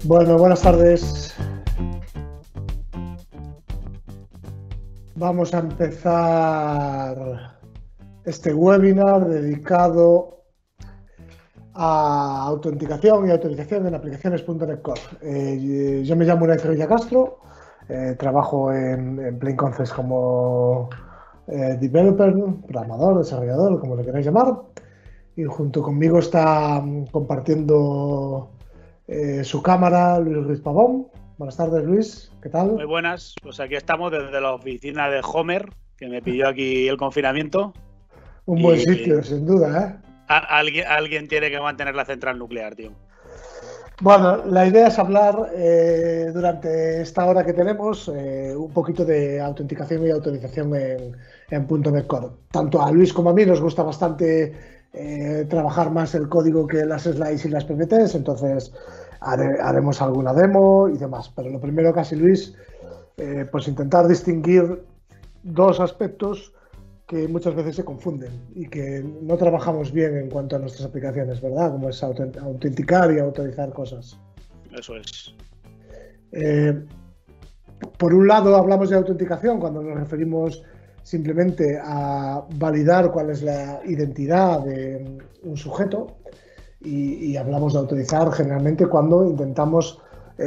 Bueno, buenas tardes. Vamos a empezar este webinar dedicado a autenticación y autorización en aplicaciones.NET Core. Yo me llamo Unai Cervilla Castro, trabajo en Plain Concepts como developer, programador, desarrollador, como le queráis llamar, y junto conmigo está compartiendo su cámara Luis Ruiz Pavón. Buenas tardes, Luis, ¿qué tal? Muy buenas, pues aquí estamos desde la oficina de Homer, que me pidió aquí el confinamiento. Un buen sitio, sin duda, ¿eh? Alguien tiene que mantener la central nuclear, tío. Bueno, la idea es hablar durante esta hora que tenemos un poquito de autenticación y autorización en .NET Core. Tanto a Luis como a mí nos gusta bastante trabajar más el código que las slides y las PPTs, entonces haremos alguna demo y demás. Pero lo primero, casi Luis, pues intentar distinguir dos aspectos que muchas veces se confunden y que no trabajamos bien en cuanto a nuestras aplicaciones, ¿verdad? Como es autenticar y autorizar cosas. Eso es. Por un lado, hablamos de autenticación cuando nos referimos simplemente a validar cuál es la identidad de un sujeto, y hablamos de autorizar generalmente cuando intentamos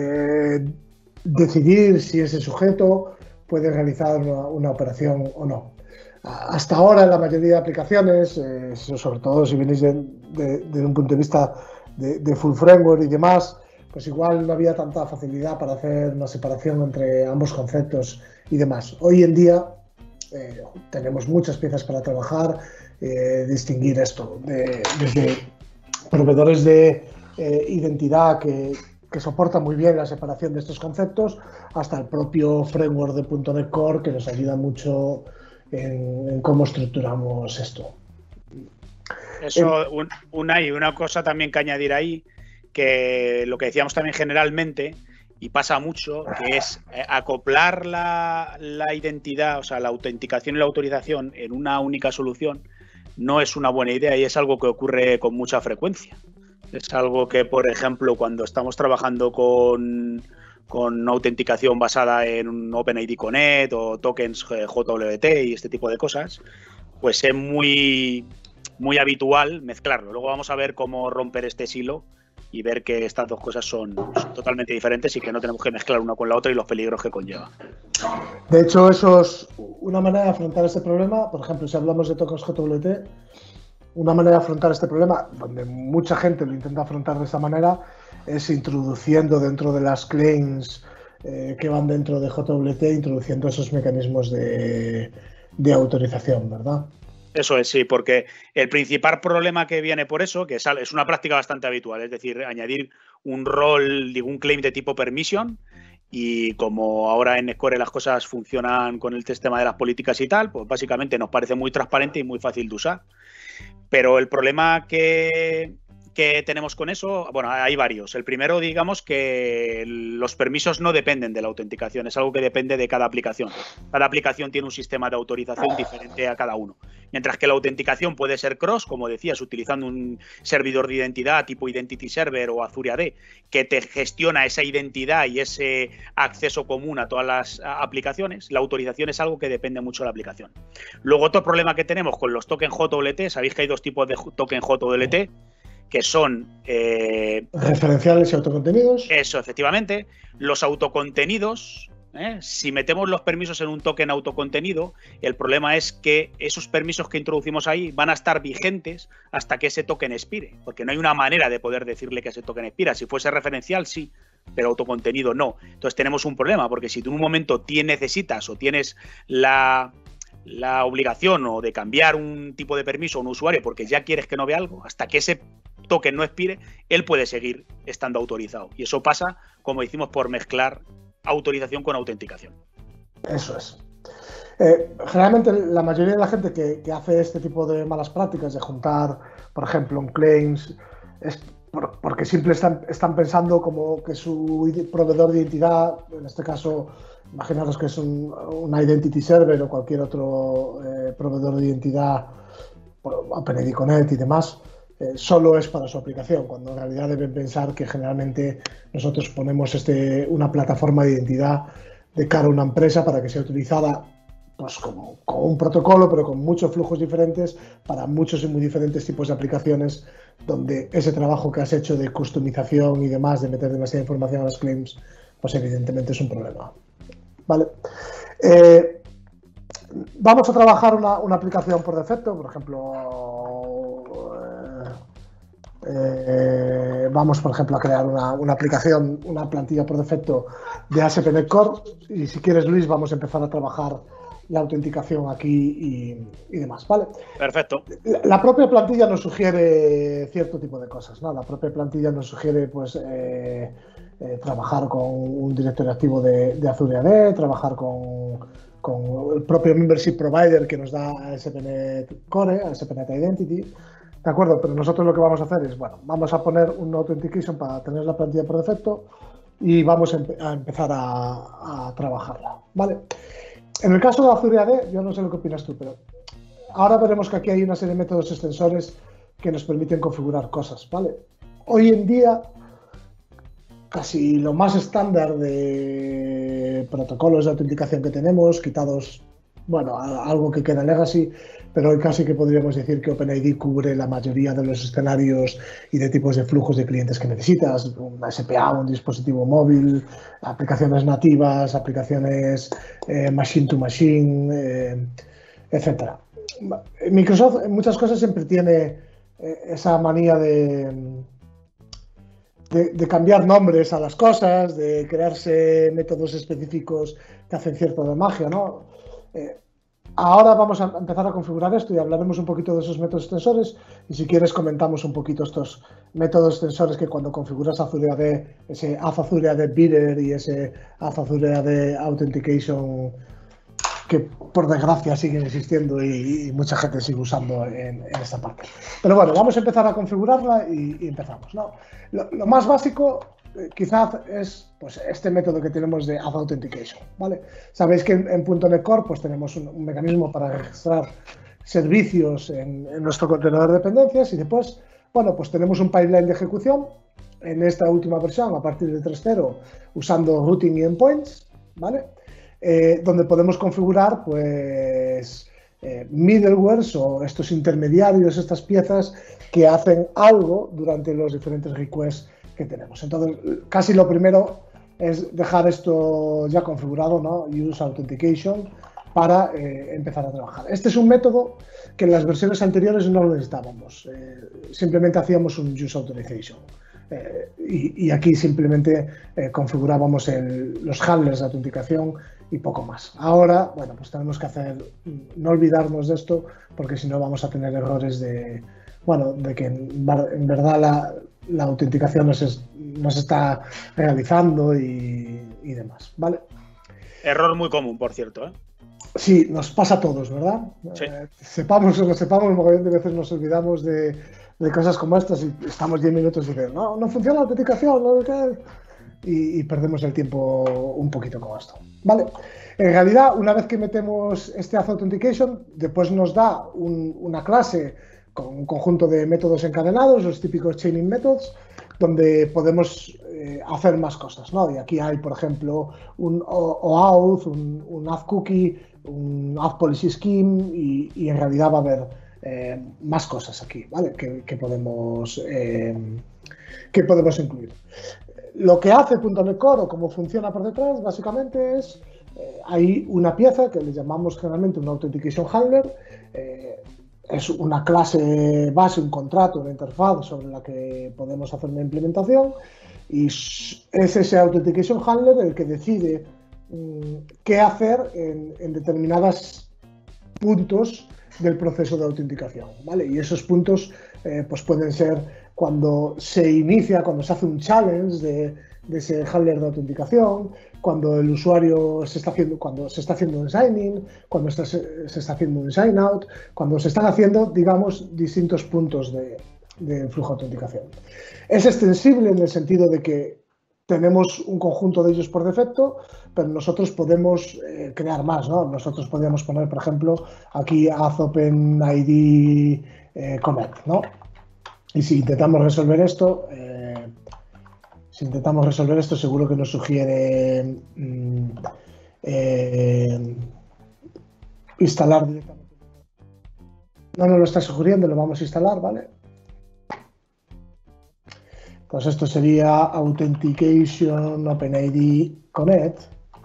decidir si ese sujeto puede realizar una operación o no. Hasta ahora, en la mayoría de aplicaciones, sobre todo si venís de un punto de vista de full framework y demás, pues igual no había tanta facilidad para hacer una separación entre ambos conceptos y demás. Hoy en día tenemos muchas piezas para trabajar, distinguir esto, desde proveedores de identidad que soportan muy bien la separación de estos conceptos, hasta el propio framework de .NET Core, que nos ayuda mucho en cómo estructuramos esto. Eso, una cosa también que añadir ahí, que lo que decíamos también generalmente, y pasa mucho, que es acoplar la identidad, o sea, la autenticación y la autorización en una única solución, no es una buena idea y es algo que ocurre con mucha frecuencia. Es algo que, por ejemplo, cuando estamos trabajando con autenticación basada en un OpenID Connect o tokens JWT y este tipo de cosas, pues es muy habitual mezclarlo. Luego vamos a ver cómo romper este silo y ver que estas dos cosas son totalmente diferentes y que no tenemos que mezclar una con la otra y los peligros que conlleva. De hecho, eso es una manera de afrontar este problema. Por ejemplo, si hablamos de tokens JWT, una manera de afrontar este problema, donde mucha gente lo intenta afrontar de esta manera, es introduciendo dentro de las claims que van dentro de JWT, introduciendo esos mecanismos de autorización, ¿verdad? Eso es, sí, porque el principal problema que viene por eso, que es una práctica bastante habitual, es decir, añadir un rol, digo, un claim de tipo permission, y como ahora en Score las cosas funcionan con el sistema de las políticas y tal, pues básicamente nos parece muy transparente y muy fácil de usar. Pero el problema que tenemos con eso, bueno, hay varios. El primero, digamos que los permisos no dependen de la autenticación, es algo que depende de cada aplicación. Cada aplicación tiene un sistema de autorización diferente a cada uno. Mientras que la autenticación puede ser cross, como decías, utilizando un servidor de identidad tipo Identity Server o Azure AD, que te gestiona esa identidad y ese acceso común a todas las aplicaciones. La autorización es algo que depende mucho de la aplicación. Luego, otro problema que tenemos con los tokens JWT, sabéis que hay dos tipos de token JWT, que son referenciales y autocontenidos. Eso, efectivamente. Los autocontenidos, si metemos los permisos en un token autocontenido, el problema es que esos permisos que introducimos ahí van a estar vigentes hasta que ese token expire, porque no hay una manera de poder decirle que ese token expira. Si fuese referencial, sí, pero autocontenido no. Entonces tenemos un problema, porque si tú en un momento necesitas o tienes la obligación o de cambiar un tipo de permiso a un usuario porque ya quieres que no vea algo, hasta que ese token no expire, él puede seguir estando autorizado. Y eso pasa, como decimos, por mezclar autorización con autenticación. Eso es. Generalmente la mayoría de la gente que hace este tipo de malas prácticas de juntar, por ejemplo, en claims, es porque simplemente están pensando como que su proveedor de identidad, en este caso, imaginaros que es un Identity Server o cualquier otro proveedor de identidad, OpenID Connect y demás, solo es para su aplicación, cuando en realidad deben pensar que generalmente nosotros ponemos una plataforma de identidad de cara a una empresa para que sea utilizada pues con un protocolo, pero con muchos flujos diferentes para muchos y muy diferentes tipos de aplicaciones, donde ese trabajo que has hecho de customización y demás, de meter demasiada información a los claims, pues evidentemente es un problema. ¿Vale? Vamos a trabajar una aplicación por defecto, por ejemplo, vamos por ejemplo a crear una aplicación, una plantilla por defecto de ASP.NET Core, y si quieres, Luis, vamos a empezar a trabajar la autenticación aquí y demás, ¿vale? Perfecto. La propia plantilla nos sugiere cierto tipo de cosas, ¿no? La propia plantilla nos sugiere, pues, trabajar con un directorio activo de Azure AD, trabajar con el propio membership provider que nos da ASP.NET Core, ASP.NET Identity, ¿de acuerdo? Pero nosotros lo que vamos a hacer es, bueno, vamos a poner un authentication para tener la plantilla por defecto y vamos a empezar a trabajarla, ¿vale? En el caso de Azure AD, yo no sé lo que opinas tú, pero ahora veremos que aquí hay una serie de métodos extensores que nos permiten configurar cosas, ¿vale? Hoy en día, casi lo más estándar de protocolos de autenticación que tenemos, quitados, bueno, algo que queda legacy, pero hoy casi que podríamos decir que OpenID cubre la mayoría de los escenarios y de tipos de flujos de clientes que necesitas, una SPA, un dispositivo móvil, aplicaciones nativas, aplicaciones machine to machine, etcétera. Microsoft en muchas cosas siempre tiene esa manía de cambiar nombres a las cosas, de crearse métodos específicos que hacen cierto de magia, ¿no? Ahora vamos a empezar a configurar esto y hablaremos un poquito de esos métodos extensores, y si quieres comentamos un poquito estos métodos extensores que cuando configuras Azure AD, ese Azure AD Bidder y ese Azure AD Authentication, que por desgracia siguen existiendo y mucha gente sigue usando en esta parte. Pero bueno, vamos a empezar a configurarla y empezamos, ¿no? Lo más básico quizás es, pues, este método que tenemos de Authentication, ¿vale? Sabéis que en .NET Core pues tenemos un mecanismo para registrar servicios en nuestro contenedor de dependencias, y después, bueno, pues tenemos un pipeline de ejecución en esta última versión a partir de 3.0 usando routing y endpoints, ¿vale? Donde podemos configurar, pues, middlewares o estos intermediarios, estas piezas que hacen algo durante los diferentes requests que tenemos. Entonces, casi lo primero es dejar esto ya configurado, ¿no? Use Authentication, para empezar a trabajar. Este es un método que en las versiones anteriores no lo necesitábamos. Simplemente hacíamos un Use Authorization. Y aquí simplemente configurábamos los handlers de autenticación y poco más. Ahora, bueno, pues tenemos que no olvidarnos de esto, porque si no vamos a tener errores de que en verdad la autenticación no se está realizando y demás, ¿vale? Error muy común, por cierto, ¿eh? Sí, nos pasa a todos, ¿verdad? Sí. Sepamos o no sepamos, un montón de veces nos olvidamos de cosas como estas y estamos 10 minutos y dicen, no funciona la autenticación, ¿no? Y perdemos el tiempo un poquito con esto, ¿vale? En realidad, una vez que metemos este Authentication, después nos da una clase con un conjunto de métodos encadenados, los típicos chaining methods, donde podemos hacer más cosas, ¿no? Y aquí hay, por ejemplo, un OAuth, un Auth Cookie, un Auth Policy Scheme, y en realidad va a haber más cosas aquí, ¿vale? Que podemos incluir. Lo que hace .NET Core, o cómo funciona por detrás, básicamente es, hay una pieza que le llamamos generalmente un Authentication Handler. Es una clase base, un contrato, una interfaz sobre la que podemos hacer una implementación, y es ese Authentication Handler el que decide qué hacer en determinados puntos del proceso de autenticación, ¿vale? Y esos puntos pues pueden ser cuando se hace un challenge de ese handler de autenticación, cuando el usuario cuando se está haciendo un sign-in, cuando se está haciendo un sign-out, cuando se están haciendo, digamos, distintos puntos de flujo de autenticación. Es extensible en el sentido de que tenemos un conjunto de ellos por defecto, pero nosotros podemos crear más, ¿no? Nosotros podríamos poner, por ejemplo, aquí Auth OpenID Connect, ¿no? Y si intentamos resolver esto, seguro que nos sugiere instalar directamente. No nos lo está sugiriendo, lo vamos a instalar, ¿vale? Pues esto sería Authentication OpenID Connect.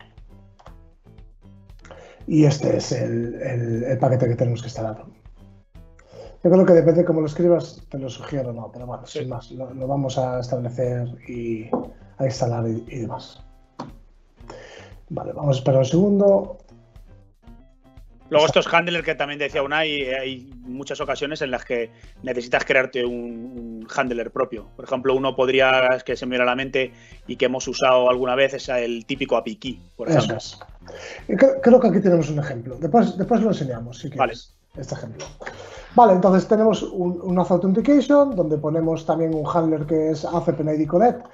Y este es el paquete que tenemos que instalar. Yo creo que depende de cómo lo escribas, te lo sugiero o no, pero bueno, sí. Sin más, lo vamos a establecer y a instalar y demás. Vale, vamos a esperar un segundo. Luego estos handlers que también decía Unai, hay muchas ocasiones en las que necesitas crearte un handler propio. Por ejemplo, uno podría, que se me viene a la mente y que hemos usado alguna vez, es el típico API key, por ejemplo. Eso es. Creo que aquí tenemos un ejemplo. Después lo enseñamos, si quieres, vale. este ejemplo. Vale, entonces tenemos un Auth Authentication, donde ponemos también un handler que es Auth OpenID Connect,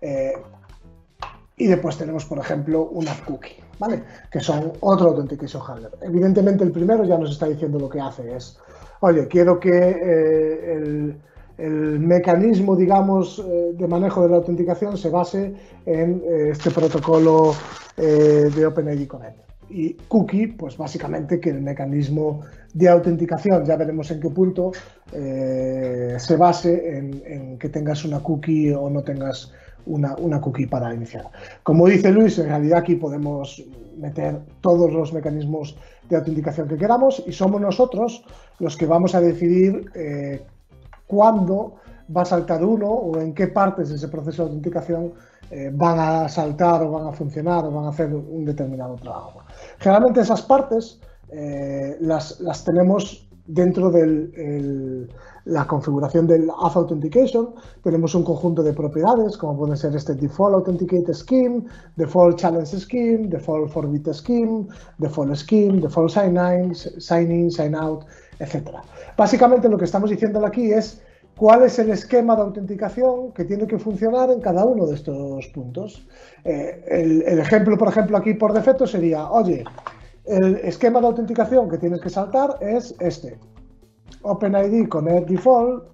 y después tenemos, por ejemplo, un Auth Cookie, ¿vale? Que son otro Authentication handler. Evidentemente el primero ya nos está diciendo lo que hace, es, oye, quiero que el mecanismo, digamos, de manejo de la autenticación se base en este protocolo de OpenID Connect. Y cookie, pues básicamente que el mecanismo de autenticación, ya veremos en qué punto, se base en que tengas una cookie o no tengas una cookie para iniciar. Como dice Luis, en realidad aquí podemos meter todos los mecanismos de autenticación que queramos y somos nosotros los que vamos a decidir cuándo va a saltar uno o en qué partes de ese proceso de autenticación van a saltar o van a funcionar o van a hacer un determinado trabajo. Generalmente esas partes las tenemos dentro de la configuración del Auth Authentication. Tenemos un conjunto de propiedades como pueden ser este Default Authenticate Scheme, Default Challenge Scheme, Default Forbit Scheme, Default Scheme, Default Sign In, Sign Out, etc. Básicamente lo que estamos diciendo aquí es cuál es el esquema de autenticación que tiene que funcionar en cada uno de estos puntos. El ejemplo, por ejemplo, aquí por defecto sería, oye, el esquema de autenticación que tienes que saltar es este. OpenID Connect Default,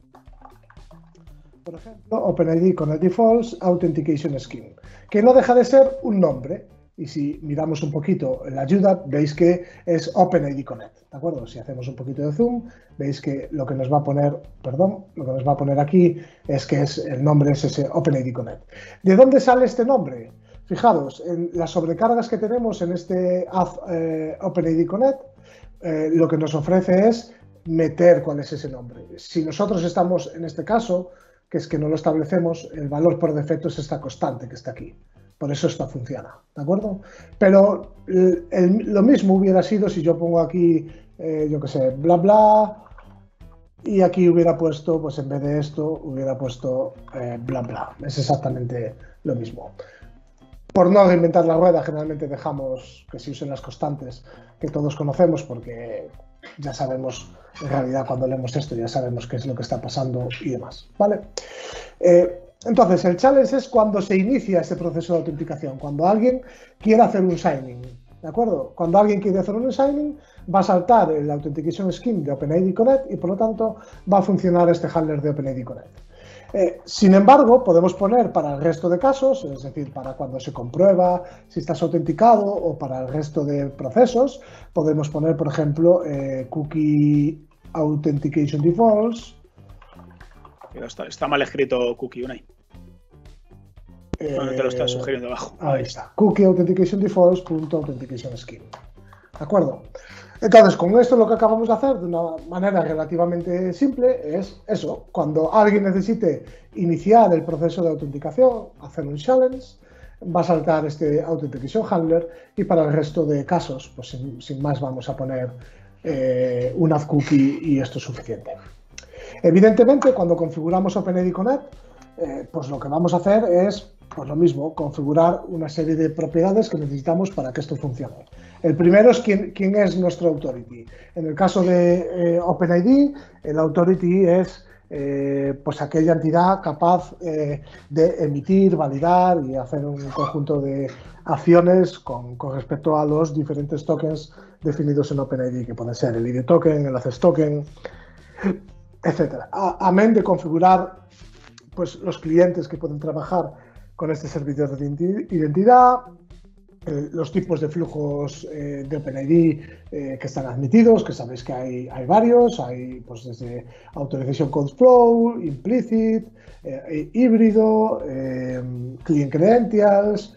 por ejemplo, OpenID Connect Defaults Authentication Scheme, que no deja de ser un nombre. Y si miramos un poquito en la ayuda, veis que es OpenID Connect, ¿de acuerdo? Si hacemos un poquito de zoom, veis que lo que nos va a poner, aquí es que el nombre es ese OpenID Connect. ¿De dónde sale este nombre? Fijaros, en las sobrecargas que tenemos en este OpenID Connect, lo que nos ofrece es meter cuál es ese nombre. Si nosotros estamos, en este caso, que es que no lo establecemos, el valor por defecto es esta constante que está aquí. Por eso esto funciona, ¿de acuerdo? Pero lo mismo hubiera sido si yo pongo aquí, yo qué sé, bla bla, y aquí hubiera puesto, pues en vez de esto, hubiera puesto bla bla. Es exactamente lo mismo. Por no reinventar la rueda, generalmente dejamos que se usen las constantes que todos conocemos, porque ya sabemos, en realidad, cuando leemos esto, ya sabemos qué es lo que está pasando y demás, ¿vale? Entonces, el challenge es cuando se inicia este proceso de autenticación, cuando alguien quiere hacer un signing, ¿de acuerdo? Cuando alguien quiere hacer un signing, va a saltar el Authentication Scheme de OpenID Connect y, por lo tanto, va a funcionar este handler de OpenID Connect. Sin embargo, podemos poner para el resto de casos, es decir, para cuando se comprueba si estás autenticado o para el resto de procesos, podemos poner, por ejemplo, Cookie Authentication Defaults. Está mal escrito cookie, Unai. Bueno, te lo estás sugiriendo abajo. Ahí está. Cookie Authentication Defaults.authentication Scheme. ¿De acuerdo? Entonces, con esto lo que acabamos de hacer de una manera relativamente simple es eso. Cuando alguien necesite iniciar el proceso de autenticación, hacer un challenge, va a saltar este Authentication Handler y para el resto de casos, pues sin más vamos a poner un Auth Cookie y esto es suficiente. Evidentemente, cuando configuramos OpenID Connect, pues lo que vamos a hacer es, pues lo mismo, configurar una serie de propiedades que necesitamos para que esto funcione. El primero es quién es nuestro authority. En el caso de OpenID, el authority es pues aquella entidad capaz de emitir, validar y hacer un conjunto de acciones con respecto a los diferentes tokens definidos en OpenID, que pueden ser el ID token, el access token, etcétera. Amén de configurar pues, los clientes que pueden trabajar con este servidor de identidad, los tipos de flujos de OpenID que están admitidos, que sabéis que hay varios, hay pues, desde Authorization Code Flow, Implicit, híbrido, Client Credentials,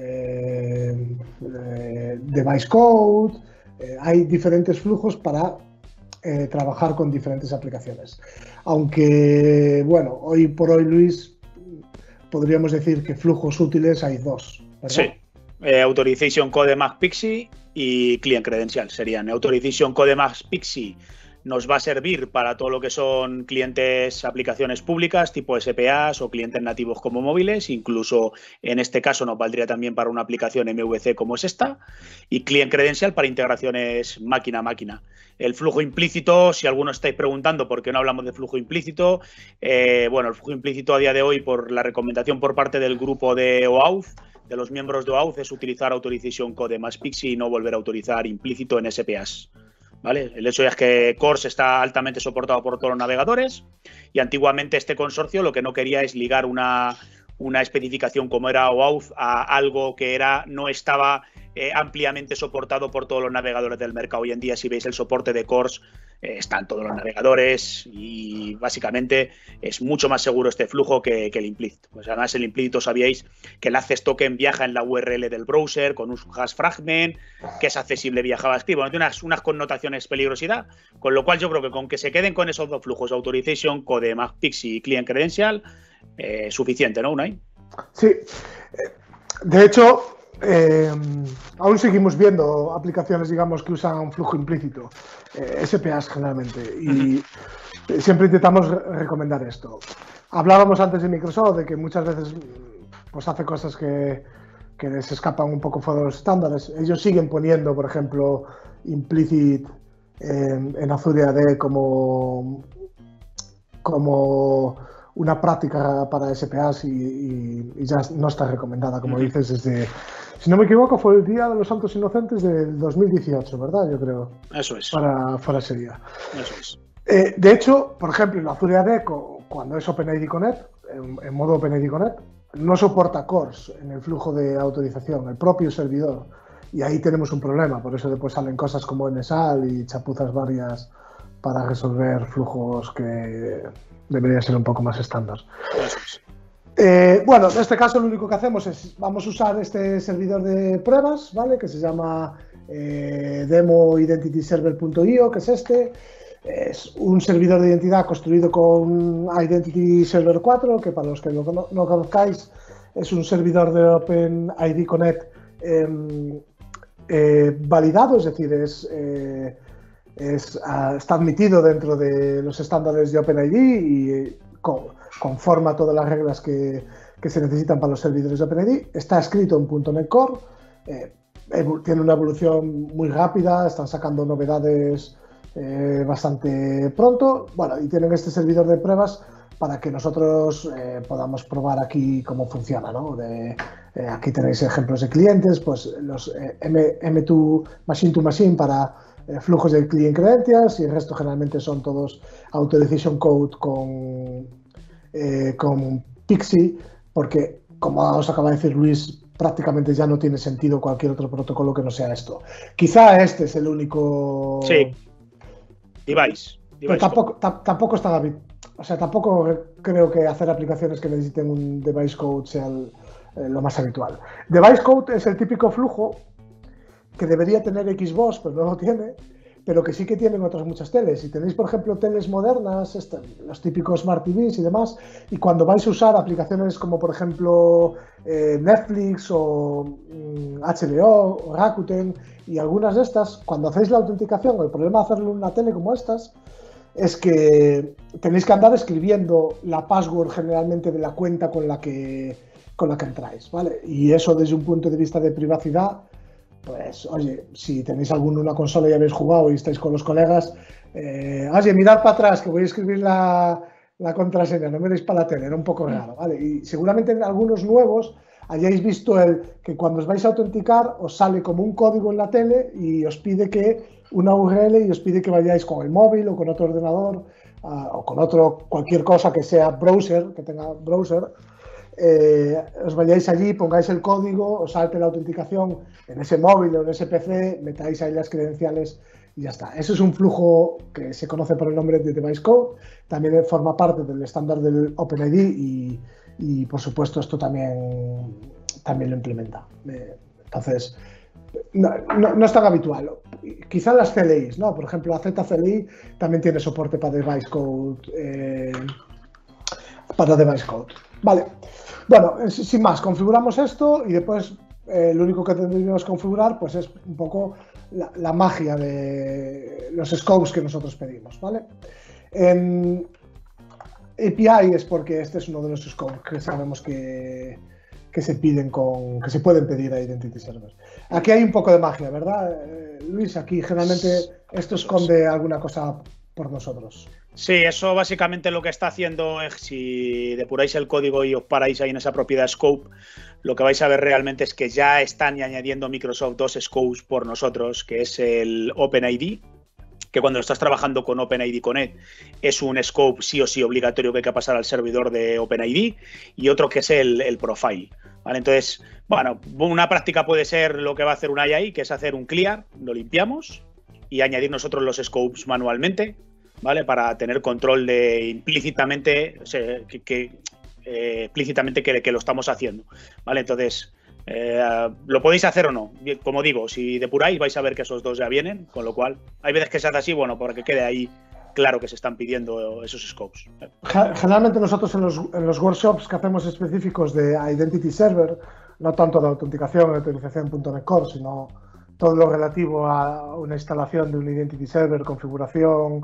Device Code, hay diferentes flujos para trabajar con diferentes aplicaciones. Aunque, bueno, hoy por hoy, Luis, podríamos decir que flujos útiles hay dos, ¿verdad? Sí. Authorization Code Max Pixie y Client Credential serían. Authorization Code Max Pixie nos va a servir para todo lo que son clientes, aplicaciones públicas tipo SPAs o clientes nativos como móviles, incluso en este caso nos valdría también para una aplicación MVC como es esta, y Client Credential para integraciones máquina a máquina. El flujo implícito, si algunos estáis preguntando por qué no hablamos de flujo implícito, bueno, el flujo implícito a día de hoy, por la recomendación por parte del grupo de OAuth, de los miembros de OAuth, es utilizar Authorization Code más Pixie y no volver a autorizar implícito en SPAs. ¿Vale? El hecho es que CORS está altamente soportado por todos los navegadores y antiguamente este consorcio lo que no quería es ligar una especificación como era OAuth a algo que no estaba ampliamente soportado por todos los navegadores del mercado. Hoy en día, si veis el soporte de CORS, está en todos los navegadores y básicamente es mucho más seguro este flujo que el implícito. Pues además, el implícito sabíais que el access token viaja en la URL del browser con un hash fragment, que es accesible vía JavaScript. Bueno, tiene unas connotaciones peligrosidad, con lo cual yo creo que con que se queden con esos dos flujos, Authorization Code, Max Pixie y Client Credential, suficiente, ¿no, Unai? Sí. De hecho, aún seguimos viendo aplicaciones, digamos, que usan un flujo implícito, SPAs generalmente, y siempre intentamos recomendar esto. Hablábamos antes de Microsoft de que muchas veces pues, hace cosas que les escapan un poco fuera de los estándares. Ellos siguen poniendo, por ejemplo, implicit en Azure AD como una práctica para SPAs y ya no está recomendada, como dices, desde, si no me equivoco, fue el Día de los Santos Inocentes del 2018, ¿verdad? Yo creo. Eso es. Para ese día. Eso es. De hecho, por ejemplo, en Azure AD, cuando es OpenID Connect, en modo OpenID Connect, no soporta CORS en el flujo de autorización, el propio servidor. Y ahí tenemos un problema, por eso después salen cosas como NSAL y chapuzas varias para resolver flujos que debería ser un poco más estándar. Bueno, en este caso lo único que hacemos es, vamos a usar este servidor de pruebas, ¿vale? Que se llama demoidentityserver.io, que es este. Es un servidor de identidad construido con Identity Server 4, que para los que no conozcáis es un servidor de OpenID Connect validado, es decir, está admitido dentro de los estándares de OpenID y conforma todas las reglas que se necesitan para los servidores de OpenID. Está escrito en .NET Core, tiene una evolución muy rápida, están sacando novedades bastante pronto. Bueno, y tienen este servidor de pruebas para que nosotros podamos probar aquí cómo funciona, ¿no? Aquí tenéis ejemplos de clientes, pues los M2 Machine to Machine para flujos de Client Credentials, y el resto generalmente son todos Authorization Code con Pixie, porque, como os acaba de decir Luis, prácticamente ya no tiene sentido cualquier otro protocolo que no sea esto. Quizá este es el único... Sí. Device. Pero tampoco está... O sea, tampoco creo que hacer aplicaciones que necesiten un device code sea lo más habitual. Device code es el típico flujo que debería tener Xbox, pero no lo tiene, pero que sí que tienen otras muchas teles. Si tenéis, por ejemplo, teles modernas, los típicos Smart TVs y demás, y cuando vais a usar aplicaciones como, por ejemplo, Netflix o HBO o Rakuten y algunas de estas, cuando hacéis la autenticación, el problema de hacerlo en una tele como estas es que tenéis que andar escribiendo la password generalmente de la cuenta con la que entráis, ¿vale? Y eso, desde un punto de vista de privacidad, pues, oye, si tenéis una consola y habéis jugado y estáis con los colegas, oye, mirad para atrás que voy a escribir la contraseña, no miréis para la tele, era un poco raro, ¿vale? Y seguramente en algunos nuevos hayáis visto que cuando os vais a autenticar os sale como un código en la tele y os pide una URL y os pide que vayáis con el móvil o con otro ordenador o con cualquier cosa que sea browser, que tenga browser, os vayáis allí, pongáis el código, os salte la autenticación en ese móvil o en ese PC, metáis ahí las credenciales y ya está. Eso es un flujo que se conoce por el nombre de Device Code, también forma parte del estándar del OpenID y por supuesto esto también lo implementa. Entonces, no es tan habitual. Quizá las CLIs, ¿no? Por ejemplo, la ZCLI también tiene soporte para Device Code. Vale. Bueno, sin más, configuramos esto y después lo único que tendríamos que configurar pues es un poco la magia de los scopes que nosotros pedimos, ¿vale? En API es porque este es uno de los scopes que sabemos que se piden que se pueden pedir a Identity Server. Aquí hay un poco de magia, ¿verdad, Luis? Aquí generalmente esto esconde alguna cosa por nosotros. Sí, eso básicamente lo que está haciendo es, si depuráis el código y os paráis ahí en esa propiedad scope, lo que vais a ver realmente es que ya están añadiendo Microsoft dos scopes por nosotros, que es el OpenID, que cuando estás trabajando con OpenID Connect es un scope sí o sí obligatorio que hay que pasar al servidor de OpenID, y otro que es el Profile. ¿Vale? Entonces, bueno, una práctica puede ser lo que va a hacer un AI, que es hacer un clear, lo limpiamos y añadir nosotros los scopes manualmente, ¿vale? Para tener control de implícitamente, o sea, explícitamente que lo estamos haciendo, ¿vale? Entonces, lo podéis hacer o no. Como digo, si depuráis vais a ver que esos dos ya vienen, con lo cual hay veces que se hace así, bueno, para que quede ahí claro que se están pidiendo esos scopes. Generalmente nosotros en los workshops que hacemos específicos de Identity Server, no tanto de autenticación y utilización en .NET Core, sino todo lo relativo a una instalación de un Identity Server, configuración,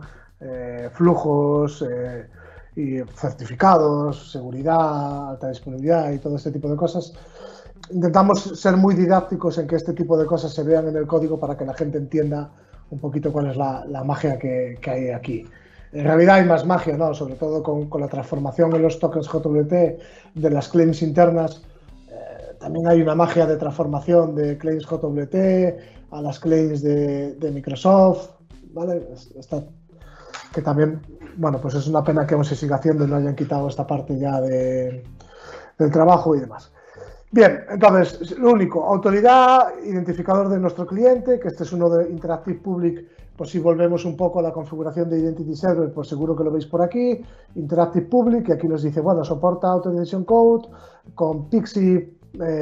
flujos y certificados, seguridad, alta disponibilidad y todo este tipo de cosas. Intentamos ser muy didácticos en que este tipo de cosas se vean en el código para que la gente entienda un poquito cuál es la magia que hay aquí. En realidad hay más magia, ¿no? Sobre todo con la transformación en los tokens JWT de las claims internas. También hay una magia de transformación de claims JWT a las claims de Microsoft, ¿vale? Que también, bueno, pues es una pena que aún se siga haciendo y no hayan quitado esta parte ya del trabajo y demás. Bien, entonces, lo único, autoridad, identificador de nuestro cliente, que este es uno de Interactive Public, pues si volvemos un poco a la configuración de Identity Server, pues seguro que lo veis por aquí. Interactive Public, que aquí nos dice, bueno, soporta Authorization Code con Pixie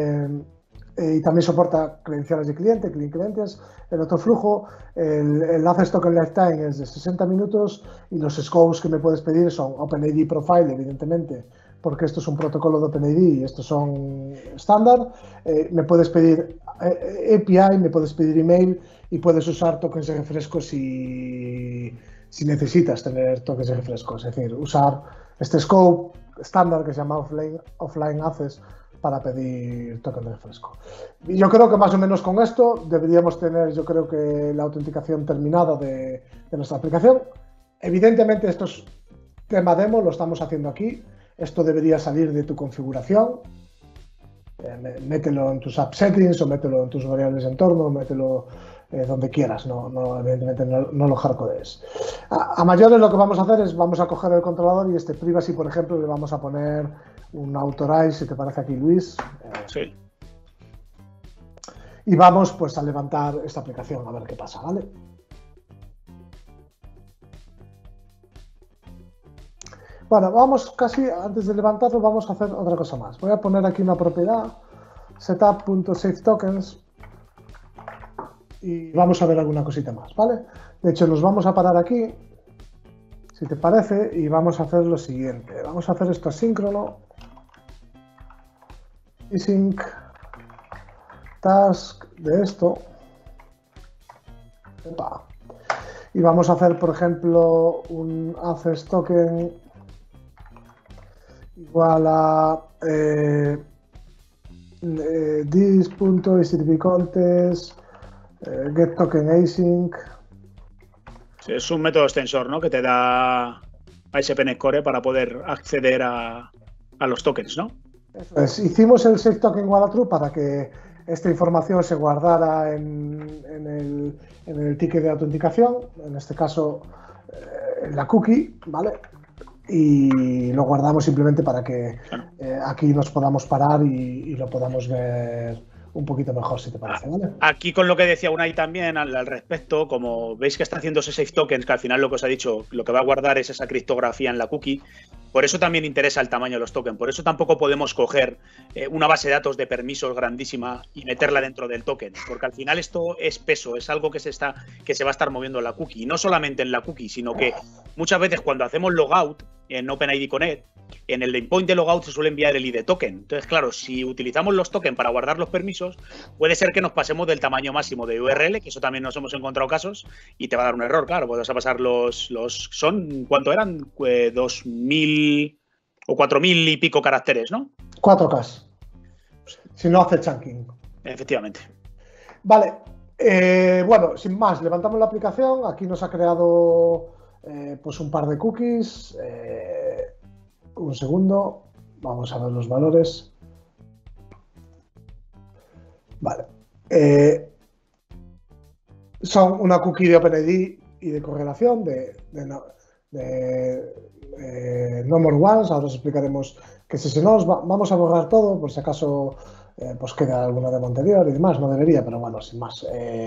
y también soporta credenciales de cliente, Client Credentials. El otro flujo, el Access Token Lifetime es de 60 minutos y los scopes que me puedes pedir son OpenID Profile, evidentemente, porque esto es un protocolo de OpenID y estos son estándar. Me puedes pedir API, me puedes pedir email y puedes usar tokens de refresco si necesitas tener tokens de refresco. Es decir, usar este scope estándar que se llama Offline Access para pedir tokens de refresco. Y yo creo que más o menos con esto deberíamos tener, yo creo que la autenticación terminada de nuestra aplicación. Evidentemente esto es tema demo, lo estamos haciendo aquí. Esto debería salir de tu configuración. Mételo en tus app settings o mételo en tus variables de entorno, mételo donde quieras, evidentemente no lo hardcodes. A mayores lo que vamos a hacer es, vamos a coger el controlador y este privacy, por ejemplo, le vamos a poner un authorize, si te parece aquí, Luis. Sí. Y vamos pues a levantar esta aplicación a ver qué pasa, ¿vale? Bueno, vamos casi, antes de levantarlo, vamos a hacer otra cosa más. Voy a poner aquí una propiedad, setup.saveTokens, y vamos a ver alguna cosita más, ¿vale? De hecho, nos vamos a parar aquí, si te parece, y vamos a hacer lo siguiente. Vamos a hacer esto asíncrono. Async task de esto. Opa. Y vamos a hacer, por ejemplo, un access token igual a this.http-contest get token async. Sí, es un método extensor, ¿no? Que te da ASP.NET Core para poder acceder a los tokens, ¿no? Pues hicimos el save token igual a true para que esta información se guardara en el ticket de autenticación. En este caso, la cookie, ¿vale? Y lo guardamos simplemente para que aquí nos podamos parar y lo podamos ver un poquito mejor, si te parece, ¿vale? Aquí con lo que decía Unai también al respecto, como veis que está haciendo ese safe tokens, que al final lo que os ha dicho, lo que va a guardar es esa criptografía en la cookie, por eso también interesa el tamaño de los tokens, por eso tampoco podemos coger una base de datos de permisos grandísima y meterla dentro del token, porque al final esto es peso, es algo que se va a estar moviendo en la cookie, y no solamente en la cookie, sino que muchas veces cuando hacemos logout en OpenID Connect, en el endpoint de logout se suele enviar el ID token. Entonces, claro, si utilizamos los tokens para guardar los permisos, puede ser que nos pasemos del tamaño máximo de URL, que eso también nos hemos encontrado casos, y te va a dar un error, claro, pues vas a pasar son, ¿cuánto eran? 2.000 o 4.000 y pico caracteres, ¿no? 4K. Si no hace chunking. Efectivamente. Vale. Bueno, sin más, levantamos la aplicación. Aquí nos ha creado pues un par de cookies. Un segundo. Vamos a ver los valores. Vale. Son una cookie de OpenID y de correlación de no more ones. Ahora os explicaremos que si no, vamos a borrar todo por si acaso pues queda alguna demo anterior y demás. No debería, pero bueno, sin más.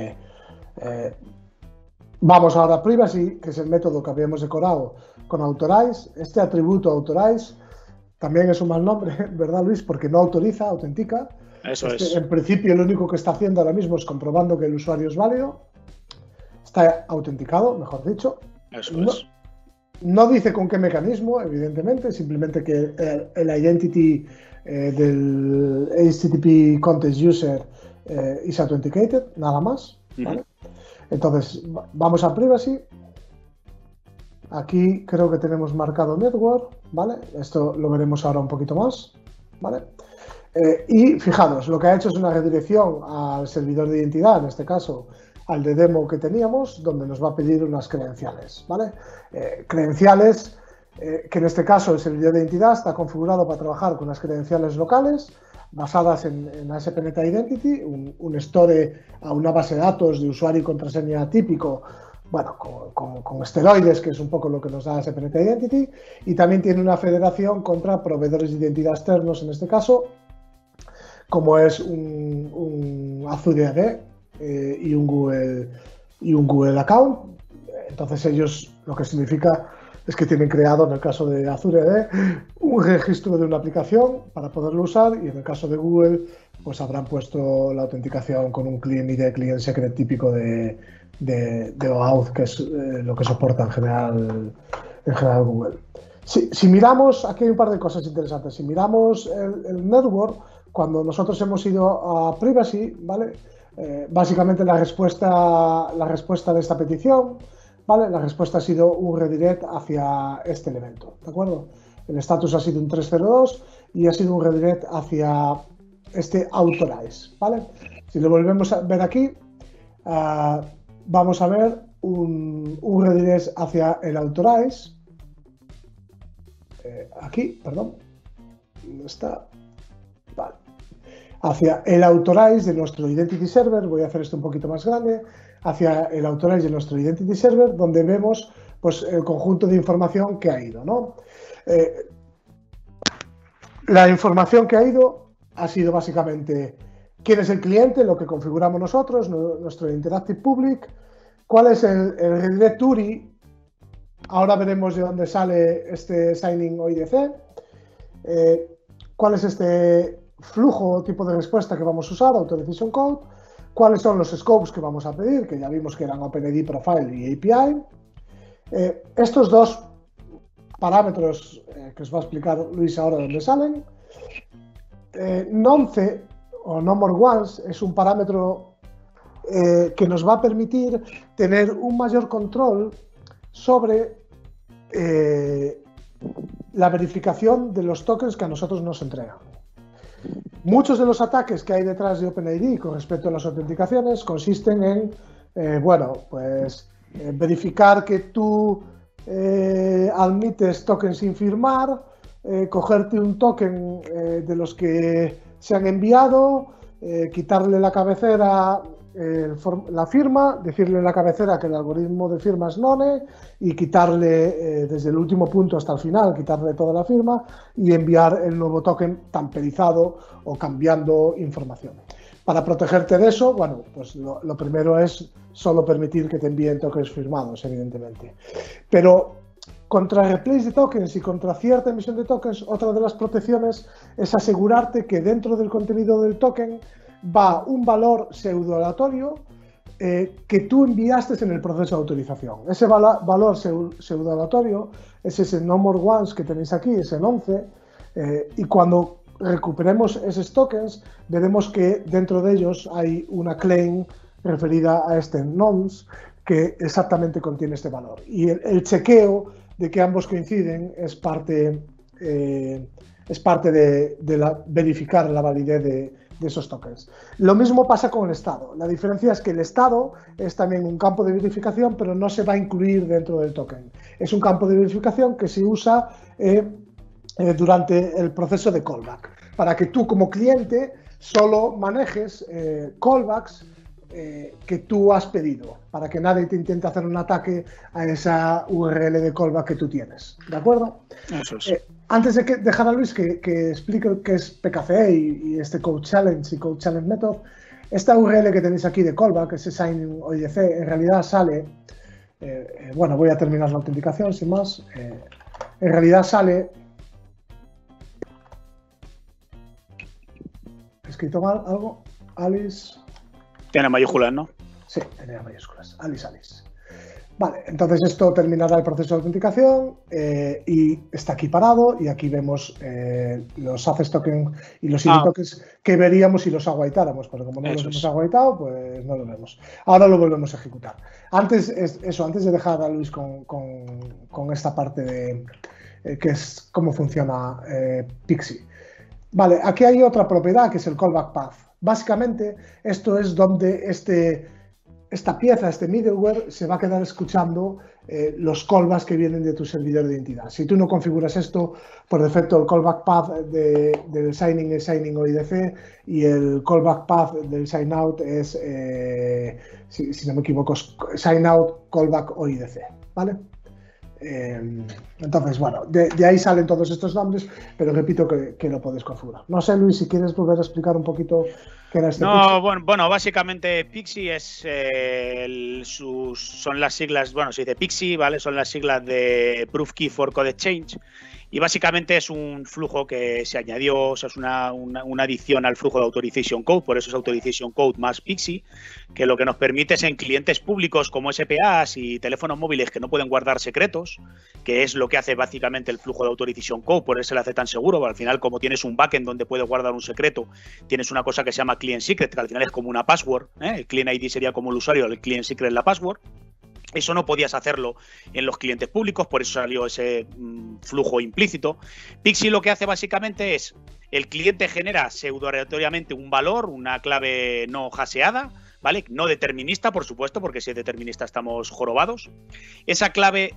Vamos ahora a privacy, que es el método que habíamos decorado con authorize. Este atributo authorize también es un mal nombre, ¿verdad, Luis? Porque no autoriza, autentica. Eso es. En principio, lo único que está haciendo ahora mismo es comprobando que el usuario es válido. Está autenticado, mejor dicho. Eso es. No dice con qué mecanismo, evidentemente, simplemente que el identity del HTTP context user is authenticated, nada más, ¿vale? Entonces, vamos a privacy. Aquí creo que tenemos marcado network, ¿vale? Esto lo veremos ahora un poquito más, ¿vale? Y fijaros, lo que ha hecho es una redirección al servidor de identidad, en este caso al de demo que teníamos, donde nos va a pedir unas credenciales, ¿vale? Credenciales que en este caso el servidor de identidad está configurado para trabajar con las credenciales locales basadas en ASP.NET Identity, un store a una base de datos de usuario y contraseña típico, bueno, con esteroides, que es un poco lo que nos da ASP.NET Identity, y también tiene una federación contra proveedores de identidad externos, en este caso, como es un Azure AD y un Google Account. Entonces ellos, lo que significa es que tienen creado, en el caso de Azure AD, un registro de una aplicación para poderlo usar, y en el caso de Google, pues habrán puesto la autenticación con un client ID, client secret típico de OAuth, que es lo que soporta en general Google. Si miramos, aquí hay un par de cosas interesantes. Si miramos el network, cuando nosotros hemos ido a privacy, ¿vale? Básicamente la respuesta de esta petición, ¿vale? La respuesta ha sido un redirect hacia este elemento, ¿de acuerdo? El status ha sido un 302 y ha sido un redirect hacia este authorize, ¿vale? Si lo volvemos a ver aquí, vamos a ver un redirect hacia el authorize. Aquí, perdón. ¿Dónde está? Vale. Hacia el authorize de nuestro Identity Server, voy a hacer esto un poquito más grande, hacia el authorize de nuestro Identity Server, donde vemos pues, el conjunto de información que ha ido, ¿no? La información que ha ido ha sido básicamente quién es el cliente, lo que configuramos nosotros, nuestro Interactive Public, cuál es el redirect URI. Ahora veremos de dónde sale este signing OIDC, cuál es este flujo o tipo de respuesta que vamos a usar, Authorization Code, cuáles son los scopes que vamos a pedir, que ya vimos que eran OpenID Profile y API. Estos dos parámetros que os va a explicar Luis ahora dónde salen. Nonce o no more ones es un parámetro que nos va a permitir tener un mayor control sobre la verificación de los tokens que a nosotros nos entregan. Muchos de los ataques que hay detrás de OpenID con respecto a las autenticaciones consisten en, verificar que tú admites tokens sin firmar, cogerte un token de los que se han enviado, quitarle la cabecera la firma, decirle en la cabecera que el algoritmo de firma es none y quitarle desde el último punto hasta el final, quitarle toda la firma y enviar el nuevo token tamperizado o cambiando información. Para protegerte de eso, bueno, pues lo primero es solo permitir que te envíen tokens firmados, evidentemente. Pero contra replays de tokens y contra cierta emisión de tokens, otra de las protecciones es asegurarte que dentro del contenido del token va un valor pseudo-aleatorio que tú enviaste en el proceso de autorización. Ese valor pseudo-aleatorio es ese no more ones que tenéis aquí, ese 11, y cuando recuperemos esos tokens, veremos que dentro de ellos hay una claim referida a este nonce que exactamente contiene este valor. Y el chequeo de que ambos coinciden es parte de verificar la validez de esos tokens. Lo mismo pasa con el estado. La diferencia es que el estado es también un campo de verificación, pero no se va a incluir dentro del token. Es un campo de verificación que se usa durante el proceso de callback, para que tú como cliente solo manejes callbacks que tú has pedido, para que nadie te intente hacer un ataque a esa URL de callback que tú tienes. ¿De acuerdo? Eso es. Antes de dejar a Luis que explique qué es PKCE y este Code Challenge y Code Challenge Method, esta URL que tenéis aquí de callback, ese sign OIDC, en realidad sale, bueno, voy a terminar la autenticación sin más, en realidad sale, ¿he escrito mal algo? Alice... Tiene mayúsculas, ¿no? Sí, tenía mayúsculas. Alice. Vale, entonces esto terminará el proceso de autenticación y está aquí parado y aquí vemos los access tokens y los ID tokens que veríamos si los aguaitáramos, pero como no los hemos aguaitado, pues no lo vemos. Ahora lo volvemos a ejecutar. Antes de dejar a Luis con esta parte de que es cómo funciona Pixie. Vale, aquí hay otra propiedad que es el callback path. Básicamente, esto es donde esta pieza, este middleware, se va a quedar escuchando los callbacks que vienen de tu servidor de identidad. Si tú no configuras esto, por defecto el callback path del signing es signing OIDC y el callback path del sign out es, si no me equivoco, sign out callback OIDC, ¿vale? Entonces, bueno, de ahí salen todos estos nombres, pero repito que lo puedes configurar. No sé, Luis, si quieres volver a explicar un poquito qué era este No, bueno, básicamente Pixie es son las siglas, bueno, se dice Pixie, ¿vale? Son las siglas de Proof Key for Code Exchange. Y básicamente es un flujo que se añadió, o sea, es una adición al flujo de Authorization Code, por eso es Authorization Code más Pixie, que lo que nos permite es en clientes públicos como SPAs y teléfonos móviles que no pueden guardar secretos, que es lo que hace básicamente el flujo de Authorization Code, por eso se le hace tan seguro, porque al final como tienes un backend donde puedes guardar un secreto, tienes una cosa que se llama Client Secret, que al final es como una password, el Client ID sería como el usuario, el Client Secret es la password. Eso no podías hacerlo en los clientes públicos, por eso salió ese flujo implícito. Pixie lo que hace básicamente es, el cliente genera pseudo-aleatoriamente un valor, una clave no hasheada, ¿vale? No determinista, por supuesto, porque si es determinista estamos jorobados. Esa clave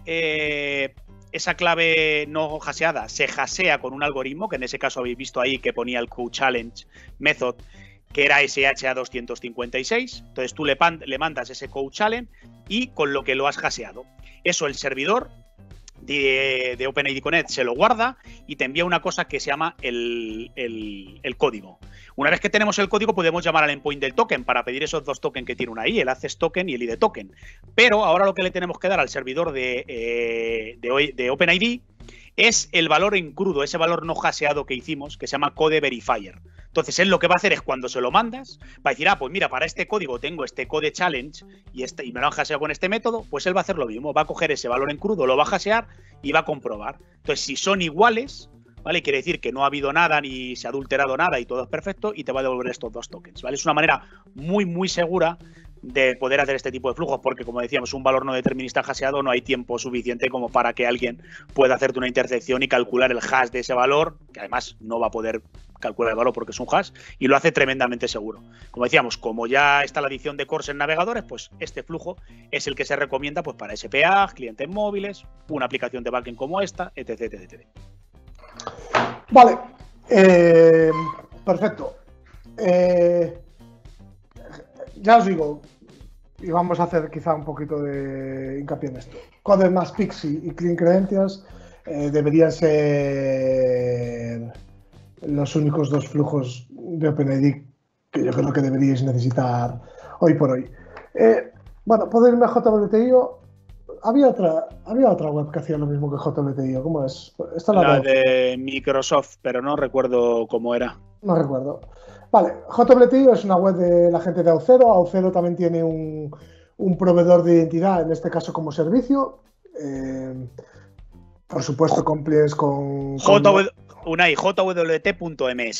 no hasheada se hashea con un algoritmo, que en ese caso habéis visto ahí que ponía el Code Challenge Method, que era SHA-256. Entonces tú le mandas ese Code Challenge y con lo que lo has hasheado. Eso el servidor de OpenID Connect se lo guarda y te envía una cosa que se llama el código. Una vez que tenemos el código podemos llamar al endpoint del token para pedir esos dos tokens que tiene ahí, el access token y el ID token. Pero ahora lo que le tenemos que dar al servidor de OpenID es el valor en crudo, ese valor no hasheado que hicimos, que se llama Code Verifier. Entonces, él lo que va a hacer es cuando se lo mandas, va a decir, pues mira, para este código tengo este Code Challenge y me lo han hasheado con este método, pues él va a hacer lo mismo, va a coger ese valor en crudo, lo va a hashear y va a comprobar. Entonces, si son iguales, ¿vale? Quiere decir que no ha habido nada ni se ha adulterado nada y todo es perfecto y te va a devolver estos dos tokens, ¿vale? Es una manera muy, muy segura de poder hacer este tipo de flujos, porque como decíamos, un valor no determinista hasheado no hay tiempo suficiente como para que alguien pueda hacerte una intersección y calcular el hash de ese valor, que además no va a poder calcular el valor porque es un hash, y lo hace tremendamente seguro. Como decíamos, como ya está la adición de cores en navegadores, pues este flujo es el que se recomienda pues para SPA, clientes móviles, una aplicación de backend como esta, etc, etc. Vale, perfecto. ya os digo, y vamos a hacer quizá un poquito de hincapié en esto. Coder más Pixie y Clean Credentials deberían ser los únicos dos flujos de OpenID que yo creo que deberíais necesitar hoy por hoy. Bueno, puedo irme a JWT.io. Había otra web que hacía lo mismo que JWT.io. ¿Cómo es? Esta la de Microsoft, pero no recuerdo cómo era. No recuerdo. Vale, JWT.io es una web de la gente de Auth0. Auth0 también tiene un proveedor de identidad, en este caso como servicio. Por supuesto, compliance con Unai, jwt.ms.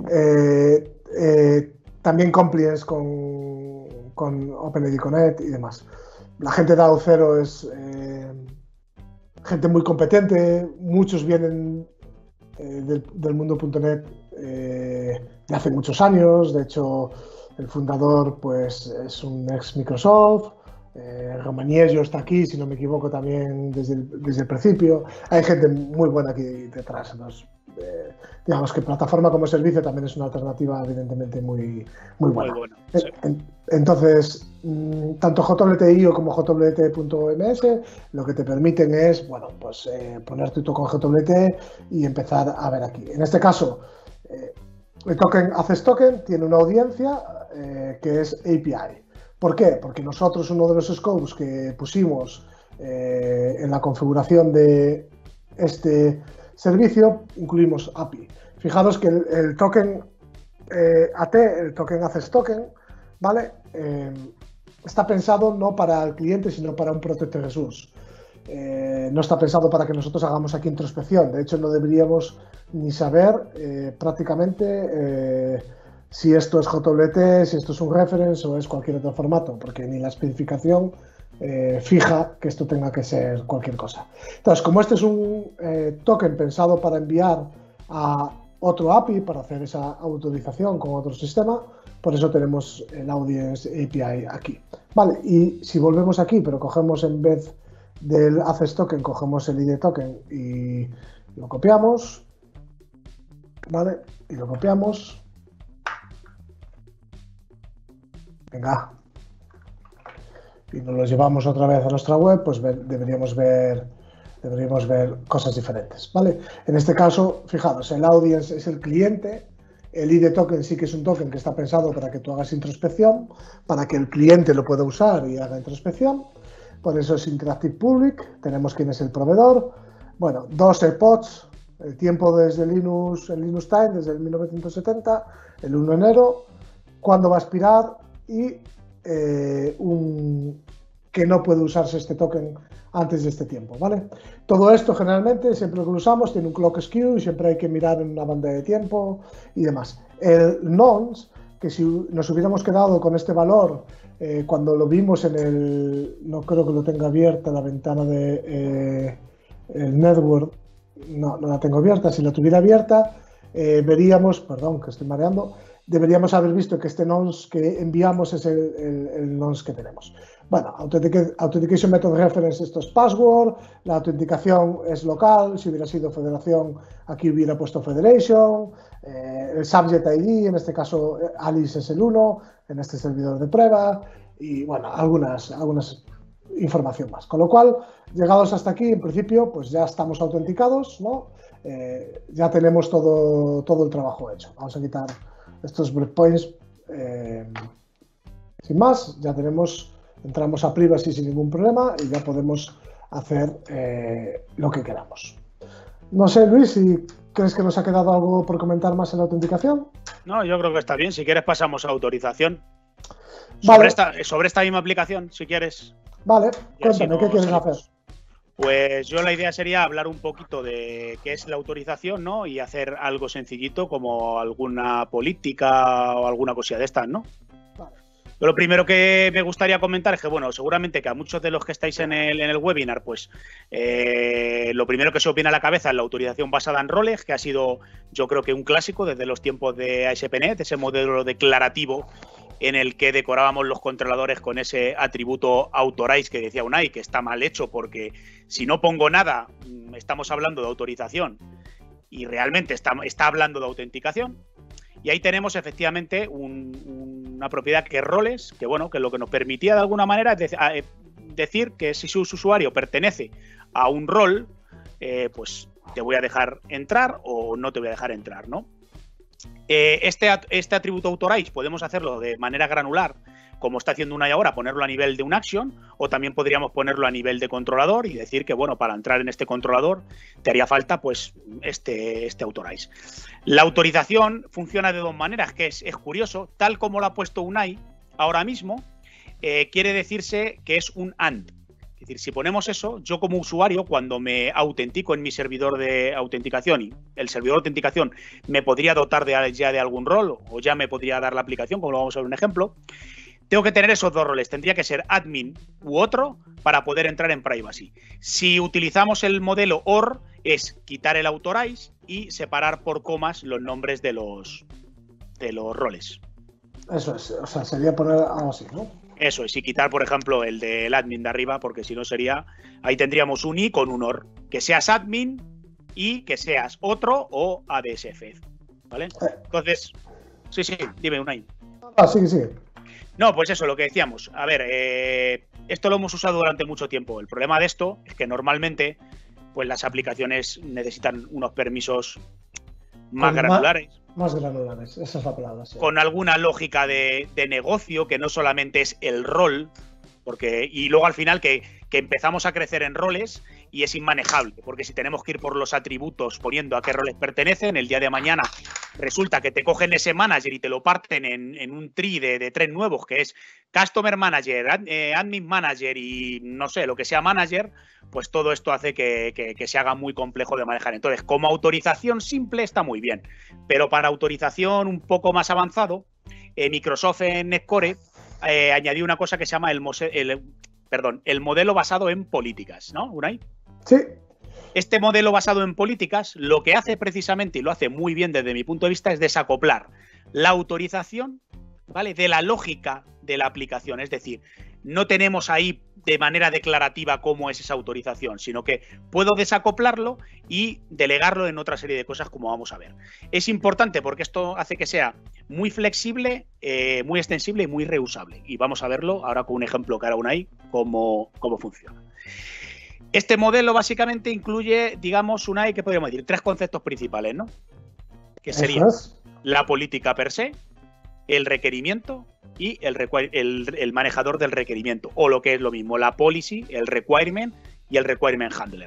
También compliance con OpenID Connect y demás. La gente de Auth0 es gente muy competente. Muchos vienen del mundo.net de hace muchos años. De hecho, el fundador pues, es un ex Microsoft. Romaniello está aquí, si no me equivoco, también desde el principio. Hay gente muy buena aquí detrás. Entonces, digamos que plataforma como servicio también es una alternativa evidentemente muy buena. Muy bueno, sí. Entonces, tanto JWT.io como JWT.ms lo que te permiten es, bueno, pues poner tu token JWT y empezar a ver aquí. En este caso, el token Access Token tiene una audiencia que es API. ¿Por qué? Porque nosotros uno de los scopes que pusimos en la configuración de este servicio incluimos API. Fijaros que el token AT, el token Access Token, ¿vale? Está pensado no para el cliente, sino para un Protected Resource. No está pensado para que nosotros hagamos aquí introspección. De hecho, no deberíamos ni saber prácticamente si esto es JWT, si esto es un reference o es cualquier otro formato, porque ni la especificación fija que esto tenga que ser cualquier cosa. Entonces, como este es un token pensado para enviar a otro API, para hacer esa autorización con otro sistema, por eso tenemos el Audience API aquí. Vale, y si volvemos aquí, pero cogemos en vez del Access Token, cogemos el ID Token y lo copiamos, ¿vale? Y lo copiamos. Venga. Y nos lo llevamos otra vez a nuestra web, pues deberíamos ver cosas diferentes, ¿vale? En este caso, fijaros, el Audience es el cliente, el ID Token sí que es un token que está pensado para que tú hagas introspección, para que el cliente lo pueda usar y haga introspección. Por eso es Interactive Public, tenemos quién es el proveedor. Bueno, 2 epochs, el tiempo desde Linux, el Linux Time, desde el 1970, el 1 de enero, cuándo va a expirar y que no puede usarse este token antes de este tiempo, ¿vale? Todo esto generalmente, siempre que lo usamos, tiene un clock skew y siempre hay que mirar en una banda de tiempo y demás. El nonce, que si nos hubiéramos quedado con este valor cuando lo vimos en el, no creo que lo tenga abierta la ventana de el network, no la tengo abierta, si la tuviera abierta veríamos, perdón que estoy mareando, deberíamos haber visto que este nonce que enviamos es el nonce que tenemos. Bueno, Authentication Method Reference, esto es password, la autenticación es local, si hubiera sido federación, aquí hubiera puesto federation, el Subject ID, en este caso Alice es el 1, en este servidor de prueba, y bueno, algunas información más. Con lo cual, llegados hasta aquí, en principio, pues ya estamos autenticados, ¿no? Ya tenemos todo el trabajo hecho. Vamos a quitar estos breakpoints sin más, ya entramos a privacy sin ningún problema y ya podemos hacer lo que queramos. No sé, Luis, si crees que nos ha quedado algo por comentar más en la autenticación. No, yo creo que está bien. Si quieres pasamos a autorización. Vale. Sobre esta misma aplicación, si quieres. Vale, cuéntame, ¿qué quieres hacer? Pues yo la idea sería hablar un poquito de qué es la autorización, ¿no? Y hacer algo sencillito como alguna política o alguna cosilla de estas, ¿no? Vale. Yo lo primero que me gustaría comentar es que, bueno, seguramente que a muchos de los que estáis en el webinar, pues lo primero que se os viene a la cabeza es la autorización basada en roles, que ha sido, yo creo que un clásico desde los tiempos de ASP.NET, ese modelo declarativo en el que decorábamos los controladores con ese atributo authorize que decía Unai, que está mal hecho porque si no pongo nada, estamos hablando de autorización y realmente está hablando de autenticación. Y ahí tenemos efectivamente un una propiedad que roles, que bueno, que lo que nos permitía de alguna manera es decir que si su usuario pertenece a un rol, pues te voy a dejar entrar o no te voy a dejar entrar, ¿no? Este atributo authorize podemos hacerlo de manera granular, como está haciendo Unai ahora, ponerlo a nivel de un action, o también podríamos ponerlo a nivel de controlador y decir que, bueno, para entrar en este controlador te haría falta, pues, este authorize. La autorización funciona de dos maneras, que es curioso, tal como lo ha puesto Unai ahora mismo, quiere decirse que es un AND. Es decir, si ponemos eso, yo como usuario, cuando me autentico en mi servidor de autenticación y el servidor de autenticación me podría dotar ya de algún rol o ya me podría dar la aplicación, como lo vamos a ver en un ejemplo, tengo que tener esos dos roles. Tendría que ser admin u otro para poder entrar en privacy. Si utilizamos el modelo OR, es quitar el authorize y separar por comas los nombres de los roles. Eso es, o sea, sería poner algo así, ¿no? Eso es, y quitar, por ejemplo, el del admin de arriba, porque si no sería, ahí tendríamos un i con un or, que seas admin y que seas otro o ADSF, ¿vale? Entonces, sí, dime, Unai. Sí. No, pues eso, lo que decíamos. A ver, esto lo hemos usado durante mucho tiempo. El problema de esto es que normalmente, pues las aplicaciones necesitan unos permisos más granulares. Más granulares, esa es la palabra. Sí. Con alguna lógica de negocio, que no solamente es el rol, y luego al final que empezamos a crecer en roles y es inmanejable, porque si tenemos que ir por los atributos poniendo a qué roles pertenecen, el día de mañana resulta que te cogen ese manager y te lo parten en un tree de 3 nuevos, que es Customer Manager, Admin Manager y no sé, lo que sea Manager, pues todo esto hace que se haga muy complejo de manejar. Entonces, como autorización simple está muy bien, pero para autorización un poco más avanzado, Microsoft en NetCore añadió una cosa que se llama el modelo basado en políticas, ¿no, Unai? Sí. Este modelo basado en políticas lo que hace precisamente, y lo hace muy bien desde mi punto de vista, es desacoplar la autorización, ¿vale?, de la lógica de la aplicación. Es decir, no tenemos ahí de manera declarativa cómo es esa autorización, sino que puedo desacoplarlo y delegarlo en otra serie de cosas, como vamos a ver. Es importante porque esto hace que sea muy flexible, muy extensible y muy reusable. Y vamos a verlo ahora con un ejemplo que hará Unai, cómo funciona. Este modelo básicamente incluye, digamos, Unai, ¿qué podríamos decir? 3 conceptos principales, ¿no? Que serían la política per se, el requerimiento y el manejador del requerimiento, o lo que es lo mismo, la policy, el requirement y el requirement handler.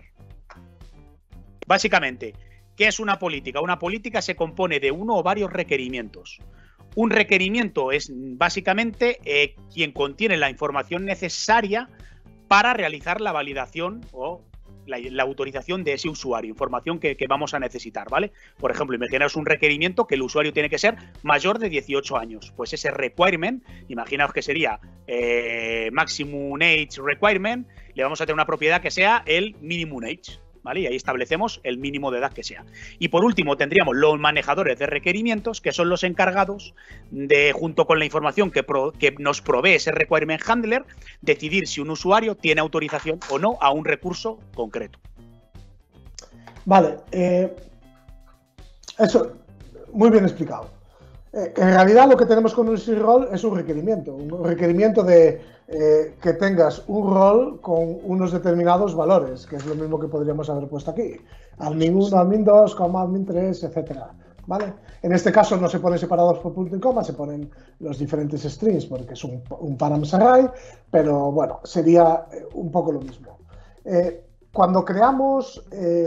Básicamente, ¿qué es una política? Una política se compone de uno o varios requerimientos. Un requerimiento es básicamente quien contiene la información necesaria para realizar la validación o la autorización de ese usuario, información que vamos a necesitar, ¿vale? Por ejemplo, imaginaos un requerimiento que el usuario tiene que ser mayor de 18 años. Pues ese requirement, imaginaos que sería maximum age requirement, le vamos a tener una propiedad que sea el minimum age, ¿vale? Y ahí establecemos el mínimo de edad que sea. Y por último tendríamos los manejadores de requerimientos, que son los encargados de, junto con la información que nos provee ese requirement handler, decidir si un usuario tiene autorización o no a un recurso concreto. Vale, eso, muy bien explicado. En realidad lo que tenemos con un rol es un requerimiento de que tengas un rol con unos determinados valores, que es lo mismo que podríamos haber puesto aquí. Admin 1, admin 2, admin 3, etcétera, ¿vale? En este caso no se ponen separados por punto y coma, se ponen los diferentes strings porque es un params array, pero bueno, sería un poco lo mismo. Cuando creamos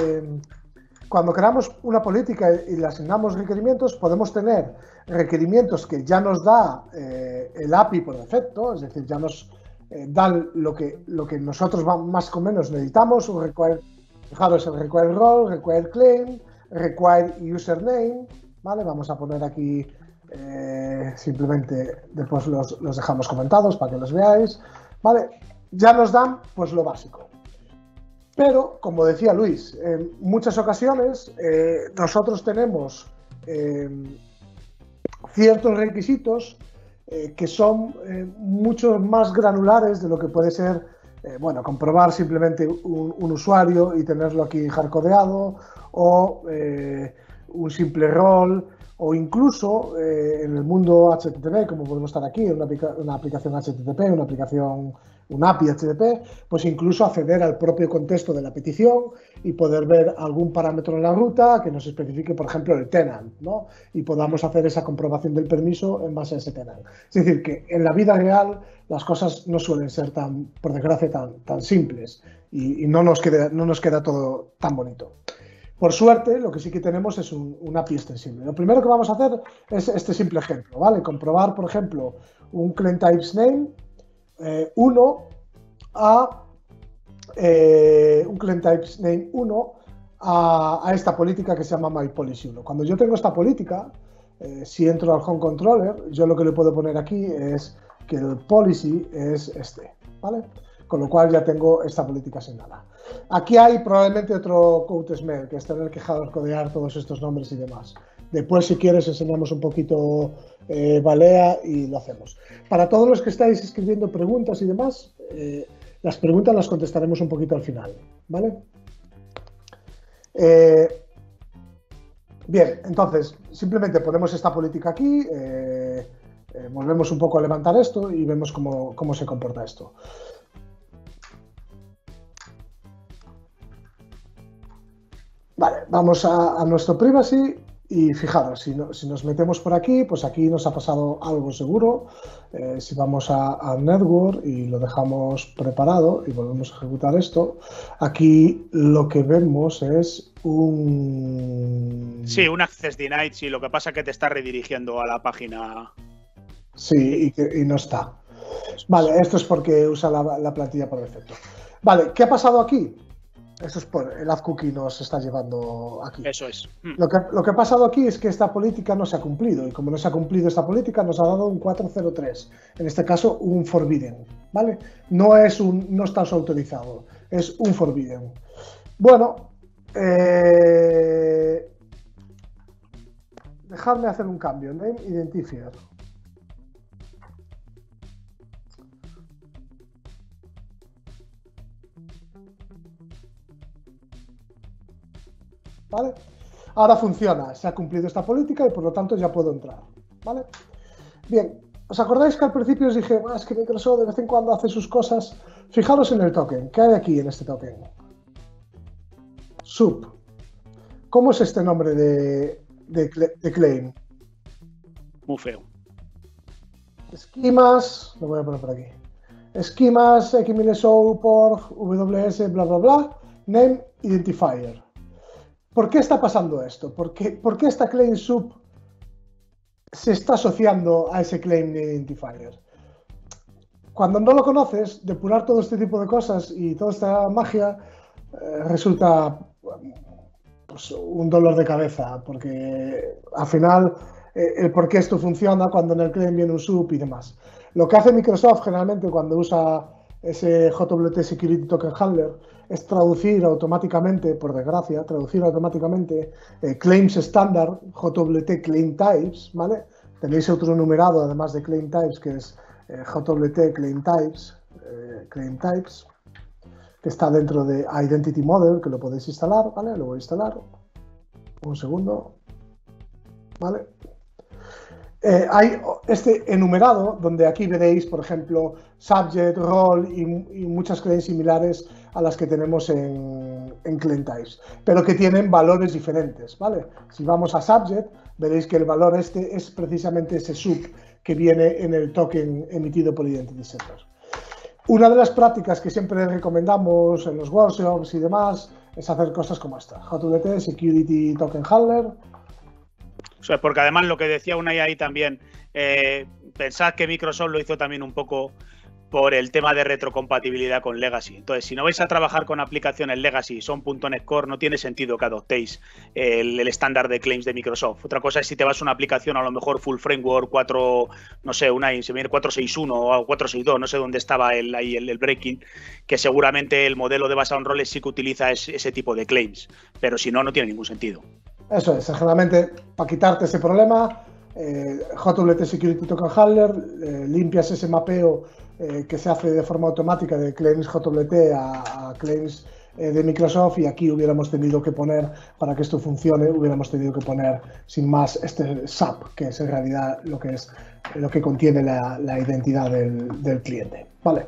una política y le asignamos requerimientos, podemos tener requerimientos que ya nos da el API por defecto, es decir, ya nos dan lo que nosotros más o menos necesitamos. Fijaros, el require role, require claim, require username, ¿vale? Vamos a poner aquí simplemente, después los dejamos comentados para que los veáis, ¿vale? Ya nos dan pues lo básico. Pero, como decía Luis, en muchas ocasiones nosotros tenemos ciertos requisitos que son mucho más granulares de lo que puede ser, bueno, comprobar simplemente un usuario y tenerlo aquí hardcodeado, o un simple rol, o incluso en el mundo HTTP, como podemos estar aquí, una aplicación HTTP, una API HTTP, pues incluso acceder al propio contexto de la petición y poder ver algún parámetro en la ruta que nos especifique, por ejemplo, el tenant, ¿no? Y podamos hacer esa comprobación del permiso en base a ese tenant. Es decir, que en la vida real las cosas no suelen ser por desgracia, tan simples y no nos queda todo tan bonito. Por suerte, lo que sí que tenemos es un API extensible. Lo primero que vamos a hacer es este simple ejemplo, ¿vale? Comprobar, por ejemplo, un client types name 1 a esta política que se llama myPolicy1. Cuando yo tengo esta política, si entro al home controller, yo lo que le puedo poner aquí es que el policy es este, ¿vale? Con lo cual ya tengo esta política asignada. Aquí hay probablemente otro code smell, que es tener que codear todos estos nombres y demás. Después, si quieres, enseñamos un poquito Balea y lo hacemos. Para todos los que estáis escribiendo preguntas y demás, las preguntas las contestaremos un poquito al final, ¿vale? Bien, entonces, simplemente ponemos esta política aquí, volvemos un poco a levantar esto y vemos cómo se comporta esto. Vale, vamos a nuestro privacy y fijaros, si nos metemos por aquí, pues aquí nos ha pasado algo seguro. Si vamos a network y lo dejamos preparado y volvemos a ejecutar esto, aquí lo que vemos es un... Sí, un access denied, sí, lo que pasa es que te está redirigiendo a la página. Sí, y no está. Vale, esto es porque usa la plantilla por defecto. Vale, ¿qué ha pasado aquí? Esto es por el add cookie nos está llevando aquí. Eso es. Lo que ha pasado aquí es que esta política no se ha cumplido y como no se ha cumplido esta política nos ha dado un 403, en este caso un forbidden, ¿vale? No está autorizado, es un forbidden. Bueno, dejadme hacer un cambio, name identifier. ¿Vale? Ahora funciona, se ha cumplido esta política y por lo tanto ya puedo entrar, ¿vale? Bien, ¿os acordáis que al principio os dije, es que Microsoft de vez en cuando hace sus cosas? Fijaros en el token, ¿qué hay aquí en este token? Sub. ¿Cómo es este nombre de claim? Muy feo. Esquemas, lo voy a poner por aquí. Esquemas, XMLSO, por WS, bla, bla, bla, name identifier. ¿Por qué está pasando esto? ¿Por qué esta claim sub se está asociando a ese claim identifier? Cuando no lo conoces, depurar todo este tipo de cosas y toda esta magia resulta pues, un dolor de cabeza, porque al final el por qué esto funciona cuando en el claim viene un sub y demás. Lo que hace Microsoft generalmente cuando usa ese JWT Security Token Handler es traducir automáticamente, por desgracia, claims estándar, JWT Claim Types, ¿vale? Tenéis otro numerado, además de Claim Types, que es JWT Claim Types, que está dentro de Identity Model, que lo podéis instalar, ¿vale? Lo voy a instalar. Un segundo, ¿vale? Hay este enumerado donde aquí veréis, por ejemplo, subject, role y muchas claims similares a las que tenemos en claim types, pero que tienen valores diferentes, ¿vale? Si vamos a subject, veréis que el valor este es precisamente ese sub que viene en el token emitido por Identity Setter. Una de las prácticas que siempre recomendamos en los workshops y demás es hacer cosas como esta, JWT Security Token Handler. O sea, porque además lo que decía Unai ahí también, pensad que Microsoft lo hizo también un poco por el tema de retrocompatibilidad con Legacy. Entonces, si no vais a trabajar con aplicaciones Legacy, son .NET Core, no tiene sentido que adoptéis el estándar de claims de Microsoft. Otra cosa es si te vas a una aplicación, a lo mejor Full Framework 4, no sé, se viene 461 o 462, no sé dónde estaba el breaking, que seguramente el modelo de base on roles sí que utiliza ese tipo de claims, pero si no, no tiene ningún sentido. Eso es, generalmente para quitarte ese problema, JWT Security Token Handler, limpias ese mapeo que se hace de forma automática de claims JWT a claims de Microsoft, y aquí hubiéramos tenido que poner, para que esto funcione, hubiéramos tenido que poner sin más este SAP, que es en realidad lo que contiene la identidad del cliente. Vale.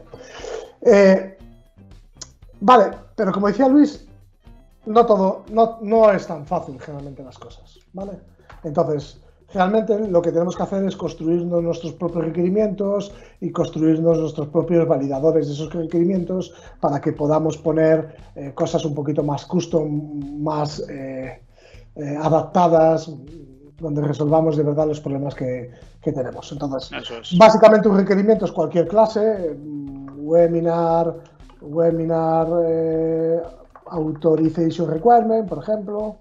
Vale, pero como decía Luis, no es tan fácil generalmente las cosas, ¿vale? Entonces, realmente lo que tenemos que hacer es construirnos nuestros propios requerimientos y construirnos nuestros propios validadores de esos requerimientos para que podamos poner cosas un poquito más custom, más adaptadas, donde resolvamos de verdad los problemas que tenemos. Entonces, básicamente un requerimiento es cualquier clase, webinar authorization requirement, por ejemplo.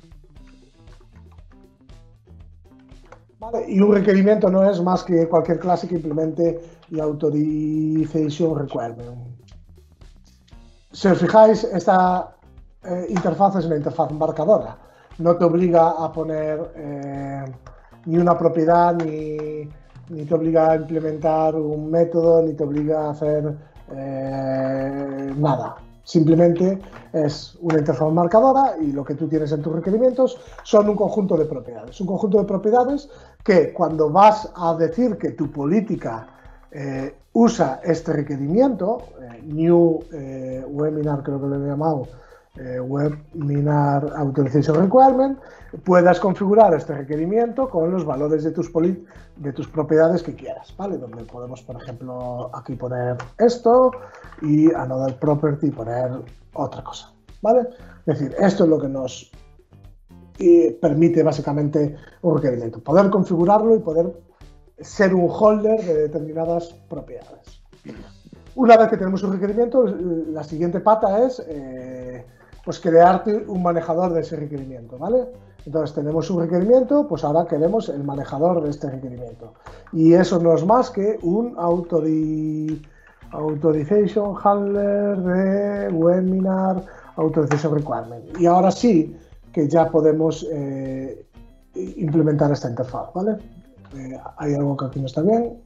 Vale, y un requerimiento no es más que cualquier clase que implemente el authorization requirement. Si os fijáis, esta interfaz es una interfaz marcadora. No te obliga a poner ni una propiedad, ni te obliga a implementar un método, ni te obliga a hacer nada. Simplemente es una interfaz marcadora y lo que tú tienes en tus requerimientos son un conjunto de propiedades. Un conjunto de propiedades que cuando vas a decir que tu política usa este requerimiento, new webinar, creo que lo he llamado, webinar authorization requirement, puedas configurar este requerimiento con los valores de tus propiedades que quieras, ¿vale? Donde podemos, por ejemplo, aquí poner esto y another property poner otra cosa, ¿vale? Es decir, esto es lo que nos permite básicamente un requerimiento, poder configurarlo y poder ser un holder de determinadas propiedades. Una vez que tenemos un requerimiento, la siguiente pata es pues crearte un manejador de ese requerimiento, ¿vale? Entonces tenemos un requerimiento, pues ahora queremos el manejador de este requerimiento. Y eso no es más que un authorization handler de webinar authorization requirement. Y ahora sí que ya podemos implementar esta interfaz, ¿vale? Hay algo que aquí no está bien.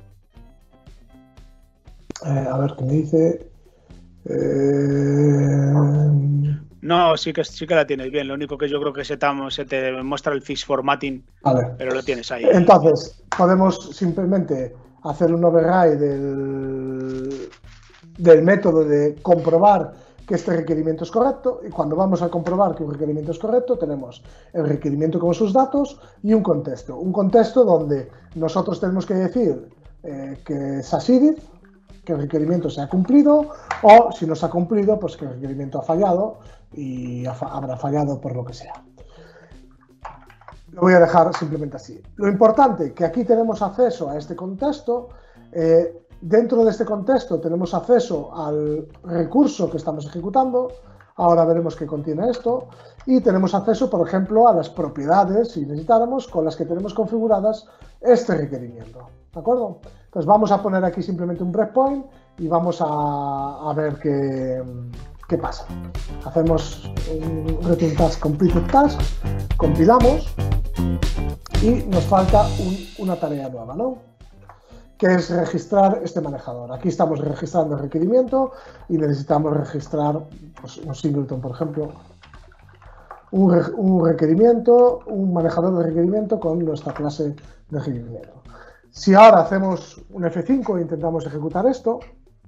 A ver qué me dice. No, sí que la tienes bien. Lo único que yo creo que se te muestra el fix formatting, vale, pero lo tienes ahí. Entonces, podemos simplemente hacer un override del método de comprobar que este requerimiento es correcto, y cuando vamos a comprobar que un requerimiento es correcto, tenemos el requerimiento con sus datos y un contexto. Un contexto donde nosotros tenemos que decir que succeeded, que el requerimiento se ha cumplido, o si no se ha cumplido, pues que el requerimiento ha fallado y habrá fallado por lo que sea. Lo voy a dejar simplemente así. Lo importante, que aquí tenemos acceso a este contexto. Dentro de este contexto tenemos acceso al recurso que estamos ejecutando. Ahora veremos qué contiene esto. Y tenemos acceso, por ejemplo, a las propiedades, si necesitáramos, con las que tenemos configuradas este requerimiento. ¿De acuerdo? Entonces vamos a poner aquí simplemente un breakpoint y vamos a ver qué pasa. Hacemos un return task completed task, compilamos y nos falta una tarea nueva, ¿no? Que es registrar este manejador. Aquí estamos registrando el requerimiento y necesitamos registrar pues, un singleton, por ejemplo, un requerimiento, un manejador de requerimiento con nuestra clase de requerimiento. Si ahora hacemos un F5 e intentamos ejecutar esto,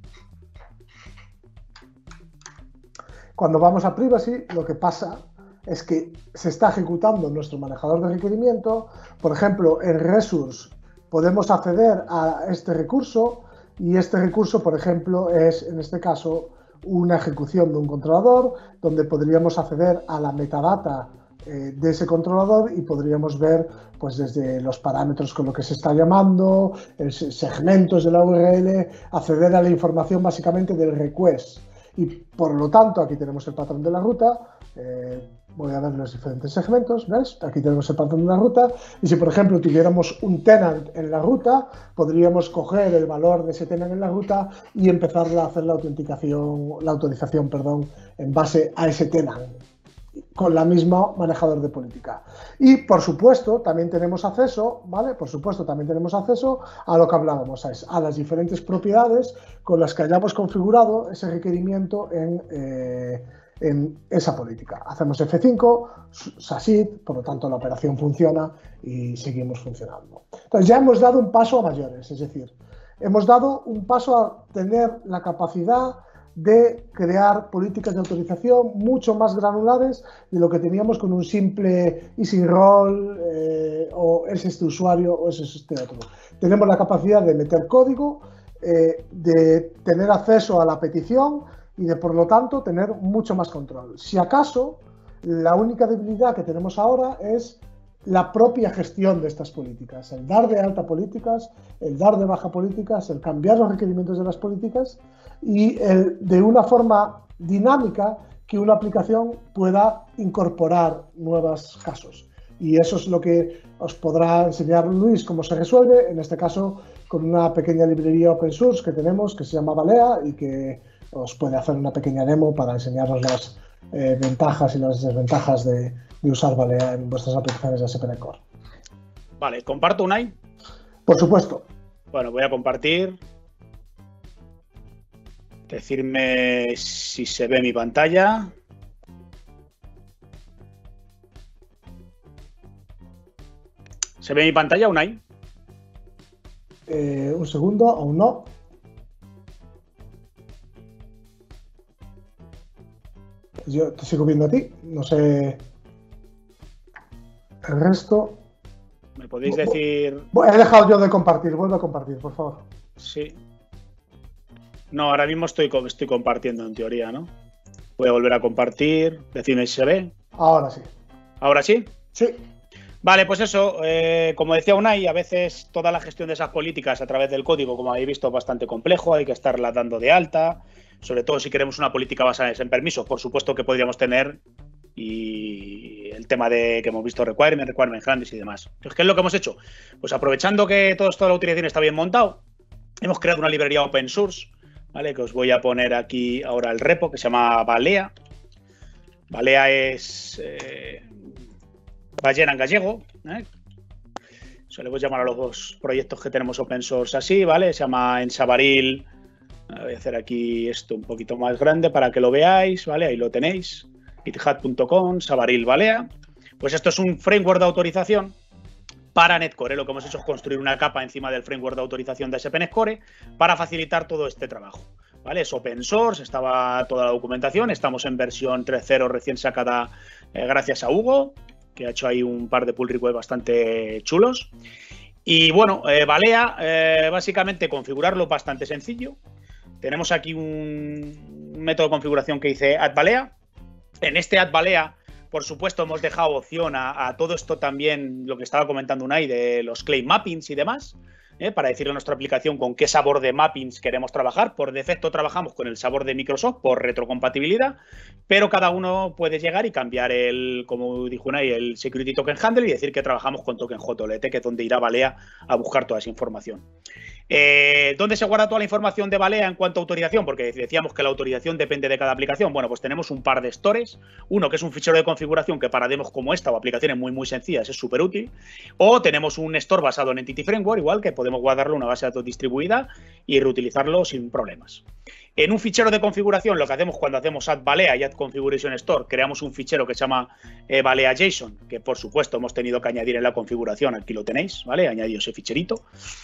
cuando vamos a privacy, lo que pasa es que se está ejecutando nuestro manejador de requerimiento. Por ejemplo, en resource podemos acceder a este recurso y este recurso, por ejemplo, es en este caso una ejecución de un controlador donde podríamos acceder a la metadata de ese controlador y podríamos ver pues desde los parámetros con lo que se está llamando, segmentos de la URL, acceder a la información básicamente del request. Y por lo tanto, aquí tenemos el patrón de la ruta. Voy a ver los diferentes segmentos, ¿ves? Aquí tenemos el patrón de la ruta. Y si, por ejemplo, tuviéramos un tenant en la ruta, podríamos coger el valor de ese tenant en la ruta y empezar a hacer la autorización, en base a ese tenant. con la misma manejador de política. Y, por supuesto, también tenemos acceso, ¿vale? Por supuesto, también tenemos acceso a lo que hablábamos, a las diferentes propiedades con las que hayamos configurado ese requerimiento en esa política. Hacemos F5, SASIT, por lo tanto la operación funciona y seguimos funcionando. Entonces ya hemos dado un paso a mayores, es decir, hemos dado un paso a tener la capacidad de crear políticas de autorización mucho más granulares de lo que teníamos con un simple easy roll o es este usuario o es este otro. Tenemos la capacidad de meter código, de tener acceso a la petición y de, por lo tanto, tener mucho más control. Si acaso, la única debilidad que tenemos ahora es la propia gestión de estas políticas, el dar de alta políticas, el dar de baja políticas, el cambiar los requerimientos de las políticas y el, de una forma dinámica, que una aplicación pueda incorporar nuevos casos. Y eso es lo que os podrá enseñar Luis cómo se resuelve, en este caso con una pequeña librería open source que tenemos que se llama Balea y que os puede hacer una pequeña demo para enseñaros las ventajas y las desventajas de usar Balea en vuestras aplicaciones de ASP.NET Core. Vale, ¿comparto, Unai? Por supuesto. Bueno, voy a compartir. Decirme si se ve mi pantalla. ¿Se ve mi pantalla, Unai? Un segundo, aún no. Yo te sigo viendo a ti, no sé el resto. ¿Me podéis decir? He dejado yo de compartir, vuelve a compartir, por favor. Sí. No, ahora mismo estoy compartiendo en teoría, ¿no? Voy a volver a compartir, decidme si se ve. Ahora sí. ¿Ahora sí? Sí. Vale, pues eso, como decía Unai, a veces toda la gestión de esas políticas a través del código, como habéis visto, es bastante complejo, hay que estarla dando de alta, sobre todo si queremos una política basada en permisos, por supuesto que podríamos tener, y el tema de que hemos visto requirements grandes y demás. Entonces, ¿qué es lo que hemos hecho? Pues aprovechando que todo esto de la utilización está bien montado, hemos creado una librería open source, ¿vale? Que os voy a poner aquí ahora el repo, que se llama Balea. Balea es ballena en gallego, ¿eh? Solemos llamar a los dos proyectos que tenemos open source así, ¿vale? Se llama en Sabaril. Voy a hacer aquí esto un poquito más grande para que lo veáis, ¿vale? Ahí lo tenéis. github.com, Sabaril Balea. Pues esto es un framework de autorización para NetCore. Lo que hemos hecho es construir una capa encima del framework de autorización de ASP.NET Core para facilitar todo este trabajo, ¿vale? Es open source, estaba toda la documentación, estamos en versión 3.0 recién sacada gracias a Hugo, que ha hecho ahí un par de pull requests bastante chulos. Y bueno, Balea, básicamente configurarlo bastante sencillo. Tenemos aquí un método de configuración que dice add Balea. En este add Balea, por supuesto, hemos dejado opción a todo esto también, lo que estaba comentando Unai, de los claim mappings y demás, para decirle a nuestra aplicación con qué sabor de mappings queremos trabajar. Por defecto trabajamos con el sabor de Microsoft por retrocompatibilidad, pero cada uno puede llegar y cambiar el, como dijo Unai, el Security Token Handle y decir que trabajamos con Token JLT, que es donde irá Balea a buscar toda esa información. ¿Dónde se guarda toda la información de Balea en cuanto a autorización? Porque decíamos que la autorización depende de cada aplicación. Bueno, pues tenemos un par de stores. Uno que es un fichero de configuración que para demos como esta o aplicaciones muy sencillas es súper útil. O tenemos un store basado en Entity Framework, igual que podemos guardarlo en una base de datos distribuida y reutilizarlo sin problemas. En un fichero de configuración, lo que hacemos cuando hacemos add Balea y add configuration store, creamos un fichero que se llama Balea JSON, que por supuesto hemos tenido que añadir en la configuración. Aquí lo tenéis, ¿vale? He añadido ese ficherito.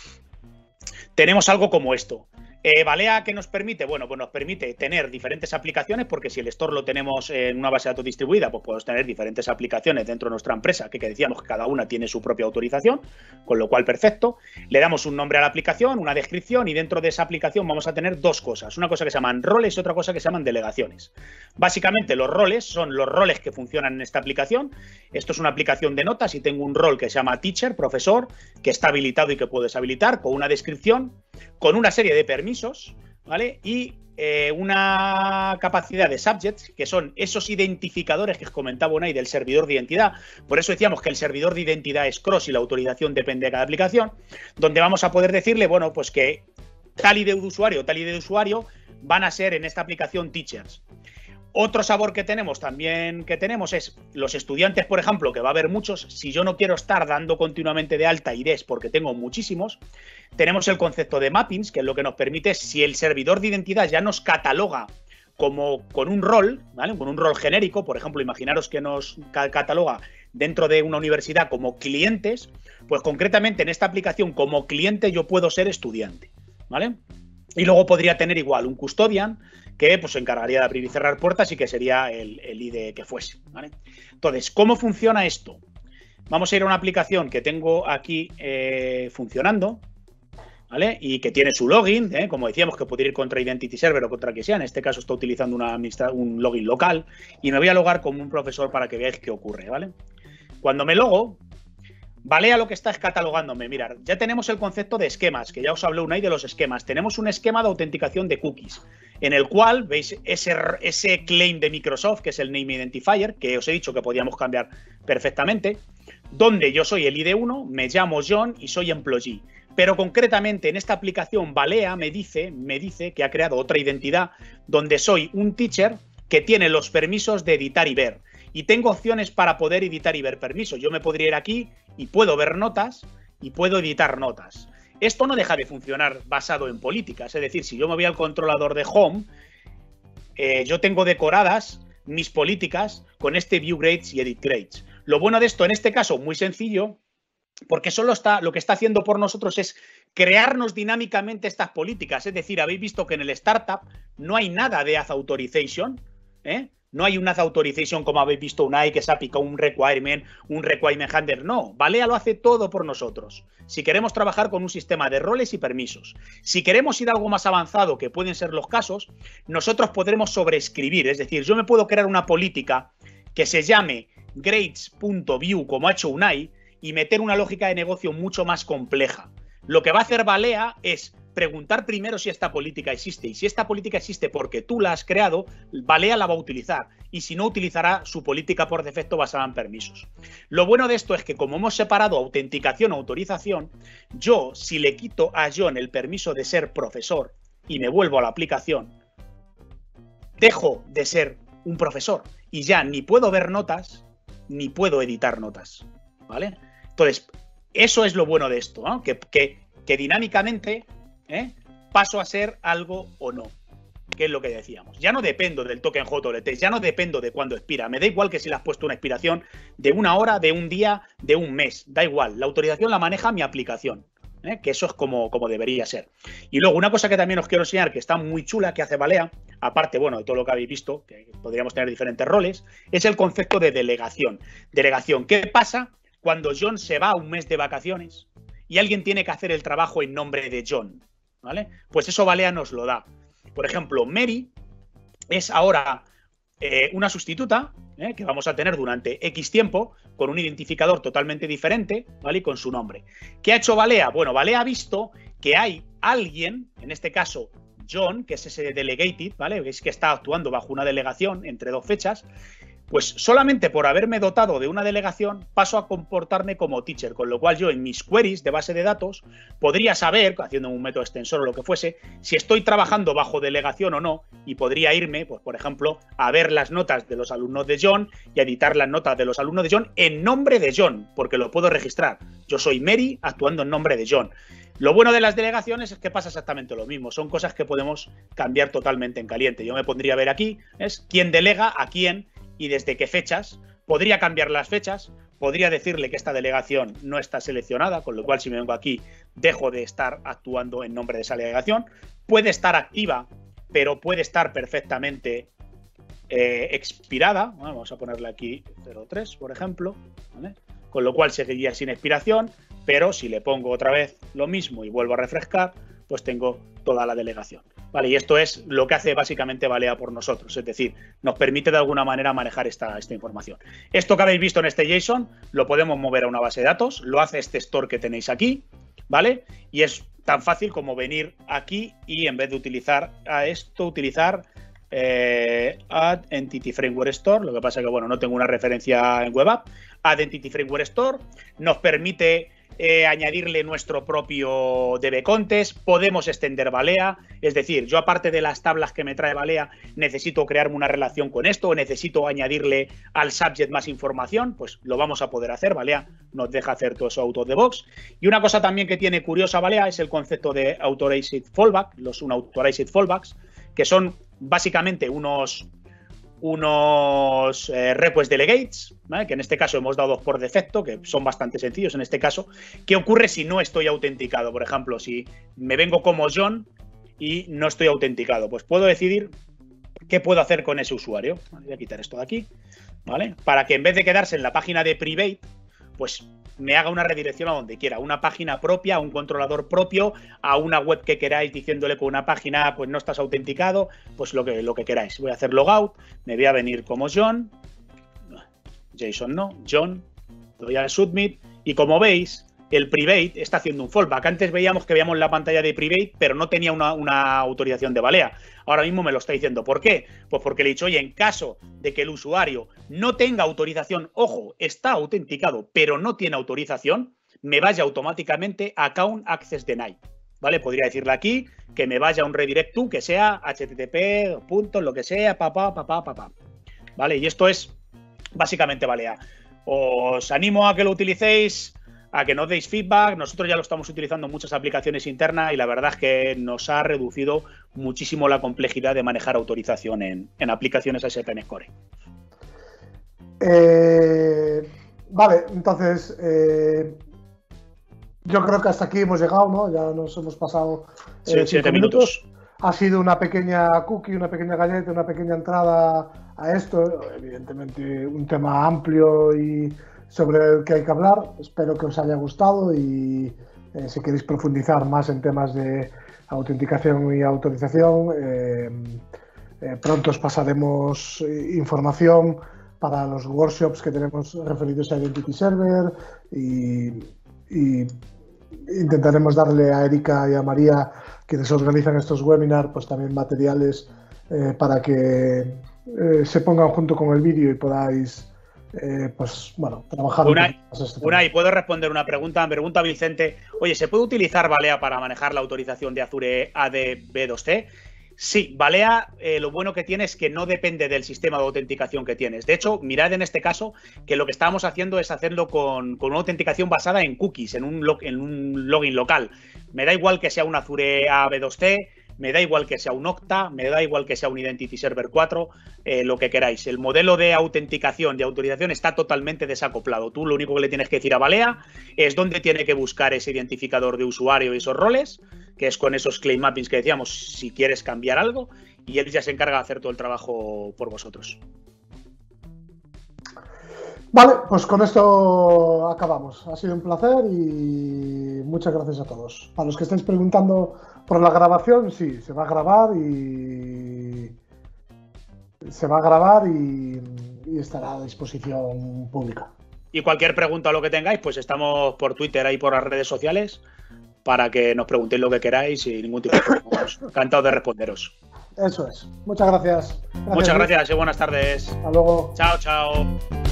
Tenemos algo como esto. Balea, ¿qué nos permite? Bueno, pues nos permite tener diferentes aplicaciones, porque si el store lo tenemos en una base de datos distribuida, pues podemos tener diferentes aplicaciones dentro de nuestra empresa, que decíamos que cada una tiene su propia autorización, con lo cual perfecto. Le damos un nombre a la aplicación, una descripción, y dentro de esa aplicación vamos a tener dos cosas. Una cosa que se llaman roles y otra cosa que se llaman delegaciones. Básicamente los roles son los roles que funcionan en esta aplicación. Esto es una aplicación de notas y tengo un rol que se llama teacher, profesor, que está habilitado y que puedo deshabilitar, con una descripción, con una serie de permisos, ¿vale? Y una capacidad de subjects, que son esos identificadores que os comentaba Unai del servidor de identidad. Por eso decíamos que el servidor de identidad es cross y la autorización depende de cada aplicación, donde vamos a poder decirle, bueno, pues que tal ID de usuario van a ser en esta aplicación teachers. Otro sabor que tenemos es los estudiantes, por ejemplo, que va a haber muchos. Si yo no quiero estar dando continuamente de alta IDs porque tengo muchísimos, tenemos el concepto de mappings, que es lo que nos permite, si el servidor de identidad ya nos cataloga como con un rol, ¿vale? Con un rol genérico, por ejemplo, imaginaros que nos cataloga dentro de una universidad como clientes, pues concretamente en esta aplicación como cliente yo puedo ser estudiante, ¿vale? Y luego podría tener igual un custodian que pues se encargaría de abrir y cerrar puertas y que sería el ID que fuese, ¿vale? Entonces, ¿cómo funciona esto? Vamos a ir a una aplicación que tengo aquí funcionando, ¿vale? Y que tiene su login, como decíamos, que puede ir contra Identity Server o contra que sea. En este caso está utilizando un login local y me voy a logar como un profesor para que veáis qué ocurre, ¿vale? Cuando me logo, Valea lo que está es catalogándome. Mirad, ya tenemos el concepto de esquemas, que ya os hablé una de los esquemas. Tenemos un esquema de autenticación de cookies, en el cual veis ese claim de Microsoft, que es el Name Identifier, que os he dicho que podíamos cambiar perfectamente, donde yo soy el ID1, me llamo John y soy employee. Pero concretamente en esta aplicación Valea me dice que ha creado otra identidad donde soy un teacher que tiene los permisos de editar y ver. Y tengo opciones para poder editar y ver permisos. Yo me podría ir aquí y puedo ver notas y puedo editar notas. Esto no deja de funcionar basado en políticas. Es decir, si yo me voy al controlador de Home, yo tengo decoradas mis políticas con este View Grades y Edit Grades. Lo bueno de esto, en este caso, muy sencillo, porque lo que está haciendo por nosotros es crearnos dinámicamente estas políticas. Es decir, habéis visto que en el startup no hay nada de Auth Authorization, No hay un Auth Authorization como habéis visto una que se ha picado un requirement handler. No, Valea lo hace todo por nosotros. Si queremos trabajar con un sistema de roles y permisos, si queremos ir a algo más avanzado, que pueden ser los casos, nosotros podremos sobreescribir. Es decir, yo me puedo crear una política que se llame grades.view, como ha hecho Unai, y meter una lógica de negocio mucho más compleja. Lo que va a hacer Valea es preguntar primero si esta política existe, y si esta política existe porque tú la has creado, Valea la va a utilizar, y si no, utilizará su política por defecto basada en permisos. Lo bueno de esto es que como hemos separado autenticación o autorización, yo, si le quito a John el permiso de ser profesor y me vuelvo a la aplicación, dejo de ser un profesor y ya ni puedo ver notas ni puedo editar notas, ¿vale? Entonces, eso es lo bueno de esto, ¿no? Que dinámicamente paso a ser algo o no, que es lo que decíamos. Ya no dependo del token JWT, ya no dependo de cuándo expira. Me da igual que si le has puesto una expiración de una hora, de un día, de un mes. Da igual, la autorización la maneja mi aplicación, que eso es como debería ser. Y luego una cosa que también os quiero enseñar, que está muy chula, que hace Valea, aparte, bueno, de todo lo que habéis visto, que podríamos tener diferentes roles, es el concepto de delegación. Delegación, ¿qué pasa cuando John se va un mes de vacaciones y alguien tiene que hacer el trabajo en nombre de John? ¿Vale? Pues eso Valea nos lo da. Por ejemplo, Mary es ahora una sustituta que vamos a tener durante X tiempo con un identificador totalmente diferente, ¿vale? Y con su nombre. ¿Qué ha hecho Valea? Bueno, Valea ha visto que hay alguien, en este caso John, que es ese delegated, ¿vale? Es que está actuando bajo una delegación entre dos fechas. Pues solamente por haberme dotado de una delegación paso a comportarme como teacher, con lo cual yo en mis queries de base de datos podría saber, haciendo un método extensor o lo que fuese, si estoy trabajando bajo delegación o no, y podría irme, pues por ejemplo, a ver las notas de los alumnos de John y a editar las notas de los alumnos de John en nombre de John, porque lo puedo registrar. Yo soy Mary actuando en nombre de John. Lo bueno de las delegaciones es que pasa exactamente lo mismo. Son cosas que podemos cambiar totalmente en caliente. Yo me pondría a ver aquí, es quién delega a quién y desde qué fechas. Podría cambiar las fechas, podría decirle que esta delegación no está seleccionada, con lo cual si me vengo aquí dejo de estar actuando en nombre de esa delegación. Puede estar activa, pero puede estar perfectamente expirada. Bueno, vamos a ponerle aquí 03, por ejemplo, ¿vale? Con lo cual seguiría sin expiración, pero si le pongo otra vez lo mismo y vuelvo a refrescar, pues tengo toda la delegación. Vale, y esto es lo que hace básicamente Valea por nosotros, es decir, nos permite de alguna manera manejar esta información. Esto que habéis visto en este JSON lo podemos mover a una base de datos, lo hace este store que tenéis aquí, ¿vale? Y es tan fácil como venir aquí y en vez de utilizar a esto, utilizar Add Entity Framework Store. Lo que pasa es que, bueno, no tengo una referencia en Web App. Add Entity Framework Store nos permite añadirle nuestro propio DB Contest, podemos extender Balea, es decir, yo aparte de las tablas que me trae Balea, necesito crearme una relación con esto, o necesito añadirle al subject más información, pues lo vamos a poder hacer. Balea nos deja hacer todo eso out of the box. Y una cosa también que tiene curiosa Balea es el concepto de Authorized Fallback, los Unauthorized Fallbacks, que son básicamente unos request delegates, ¿vale? Que en este caso hemos dado por defecto, que son bastante sencillos en este caso. ¿Qué ocurre si no estoy autenticado? Por ejemplo, si me vengo como John y no estoy autenticado, pues puedo decidir qué puedo hacer con ese usuario. Voy a quitar esto de aquí, ¿vale? Para que en vez de quedarse en la página de private, pues me haga una redirección a donde quiera, una página propia, a un controlador propio, a una web que queráis, diciéndole con una página pues no estás autenticado, pues lo que queráis. Voy a hacer logout, me voy a venir como John, Jason no, John, doy al submit y como veis, el private está haciendo un fallback. Antes veíamos que veíamos la pantalla de private, pero no tenía una autorización de Balea. Ahora mismo me lo está diciendo. ¿Por qué? Pues porque le he dicho, oye, en caso de que el usuario no tenga autorización, ojo, está autenticado, pero no tiene autorización, me vaya automáticamente a Account Access Denied. ¿Vale? Podría decirle aquí que me vaya a un redirect to, que sea http, puntos, lo que sea, ¿Vale? Y esto es básicamente Balea. Os animo a que lo utilicéis, a que nos deis feedback. Nosotros ya lo estamos utilizando en muchas aplicaciones internas y la verdad es que nos ha reducido muchísimo la complejidad de manejar autorización en aplicaciones ASP en Score. Vale, entonces yo creo que hasta aquí hemos llegado, ¿no? Ya nos hemos pasado 7 minutos. Ha sido una pequeña cookie, una pequeña galleta, una pequeña entrada a esto. Evidentemente un tema amplio y sobre el que hay que hablar. Espero que os haya gustado y si queréis profundizar más en temas de autenticación y autorización, pronto os pasaremos información para los workshops que tenemos referidos a Identity Server y intentaremos darle a Erika y a María, quienes organizan estos webinars, pues también materiales para que se pongan junto con el vídeo y podáis pues bueno, trabajar. Y puedo responder una pregunta. Me pregunta Vicente, oye, ¿se puede utilizar Balea para manejar la autorización de Azure AD B2C? Sí, Balea lo bueno que tiene es que no depende del sistema de autenticación que tienes. De hecho, mirad en este caso que lo que estábamos haciendo es hacerlo con una autenticación basada en cookies, en un login local. Me da igual que sea un Azure AB2C, me da igual que sea un Okta, me da igual que sea un Identity Server 4, lo que queráis. El modelo de autenticación, de autorización, está totalmente desacoplado. Tú lo único que le tienes que decir a Balea es dónde tiene que buscar ese identificador de usuario y esos roles, que es con esos claim mappings que decíamos, si quieres cambiar algo, y él ya se encarga de hacer todo el trabajo por vosotros. Vale, pues con esto acabamos. Ha sido un placer y muchas gracias a todos. Para los que estáis preguntando por la grabación, sí, se va a grabar y estará a disposición pública. Y cualquier pregunta o lo que tengáis, pues estamos por Twitter y por las redes sociales para que nos preguntéis lo que queráis sin ningún tipo de problema. Encantado de responderos. Eso es. Muchas gracias. Muchas gracias y buenas tardes. Hasta luego. Chao, chao.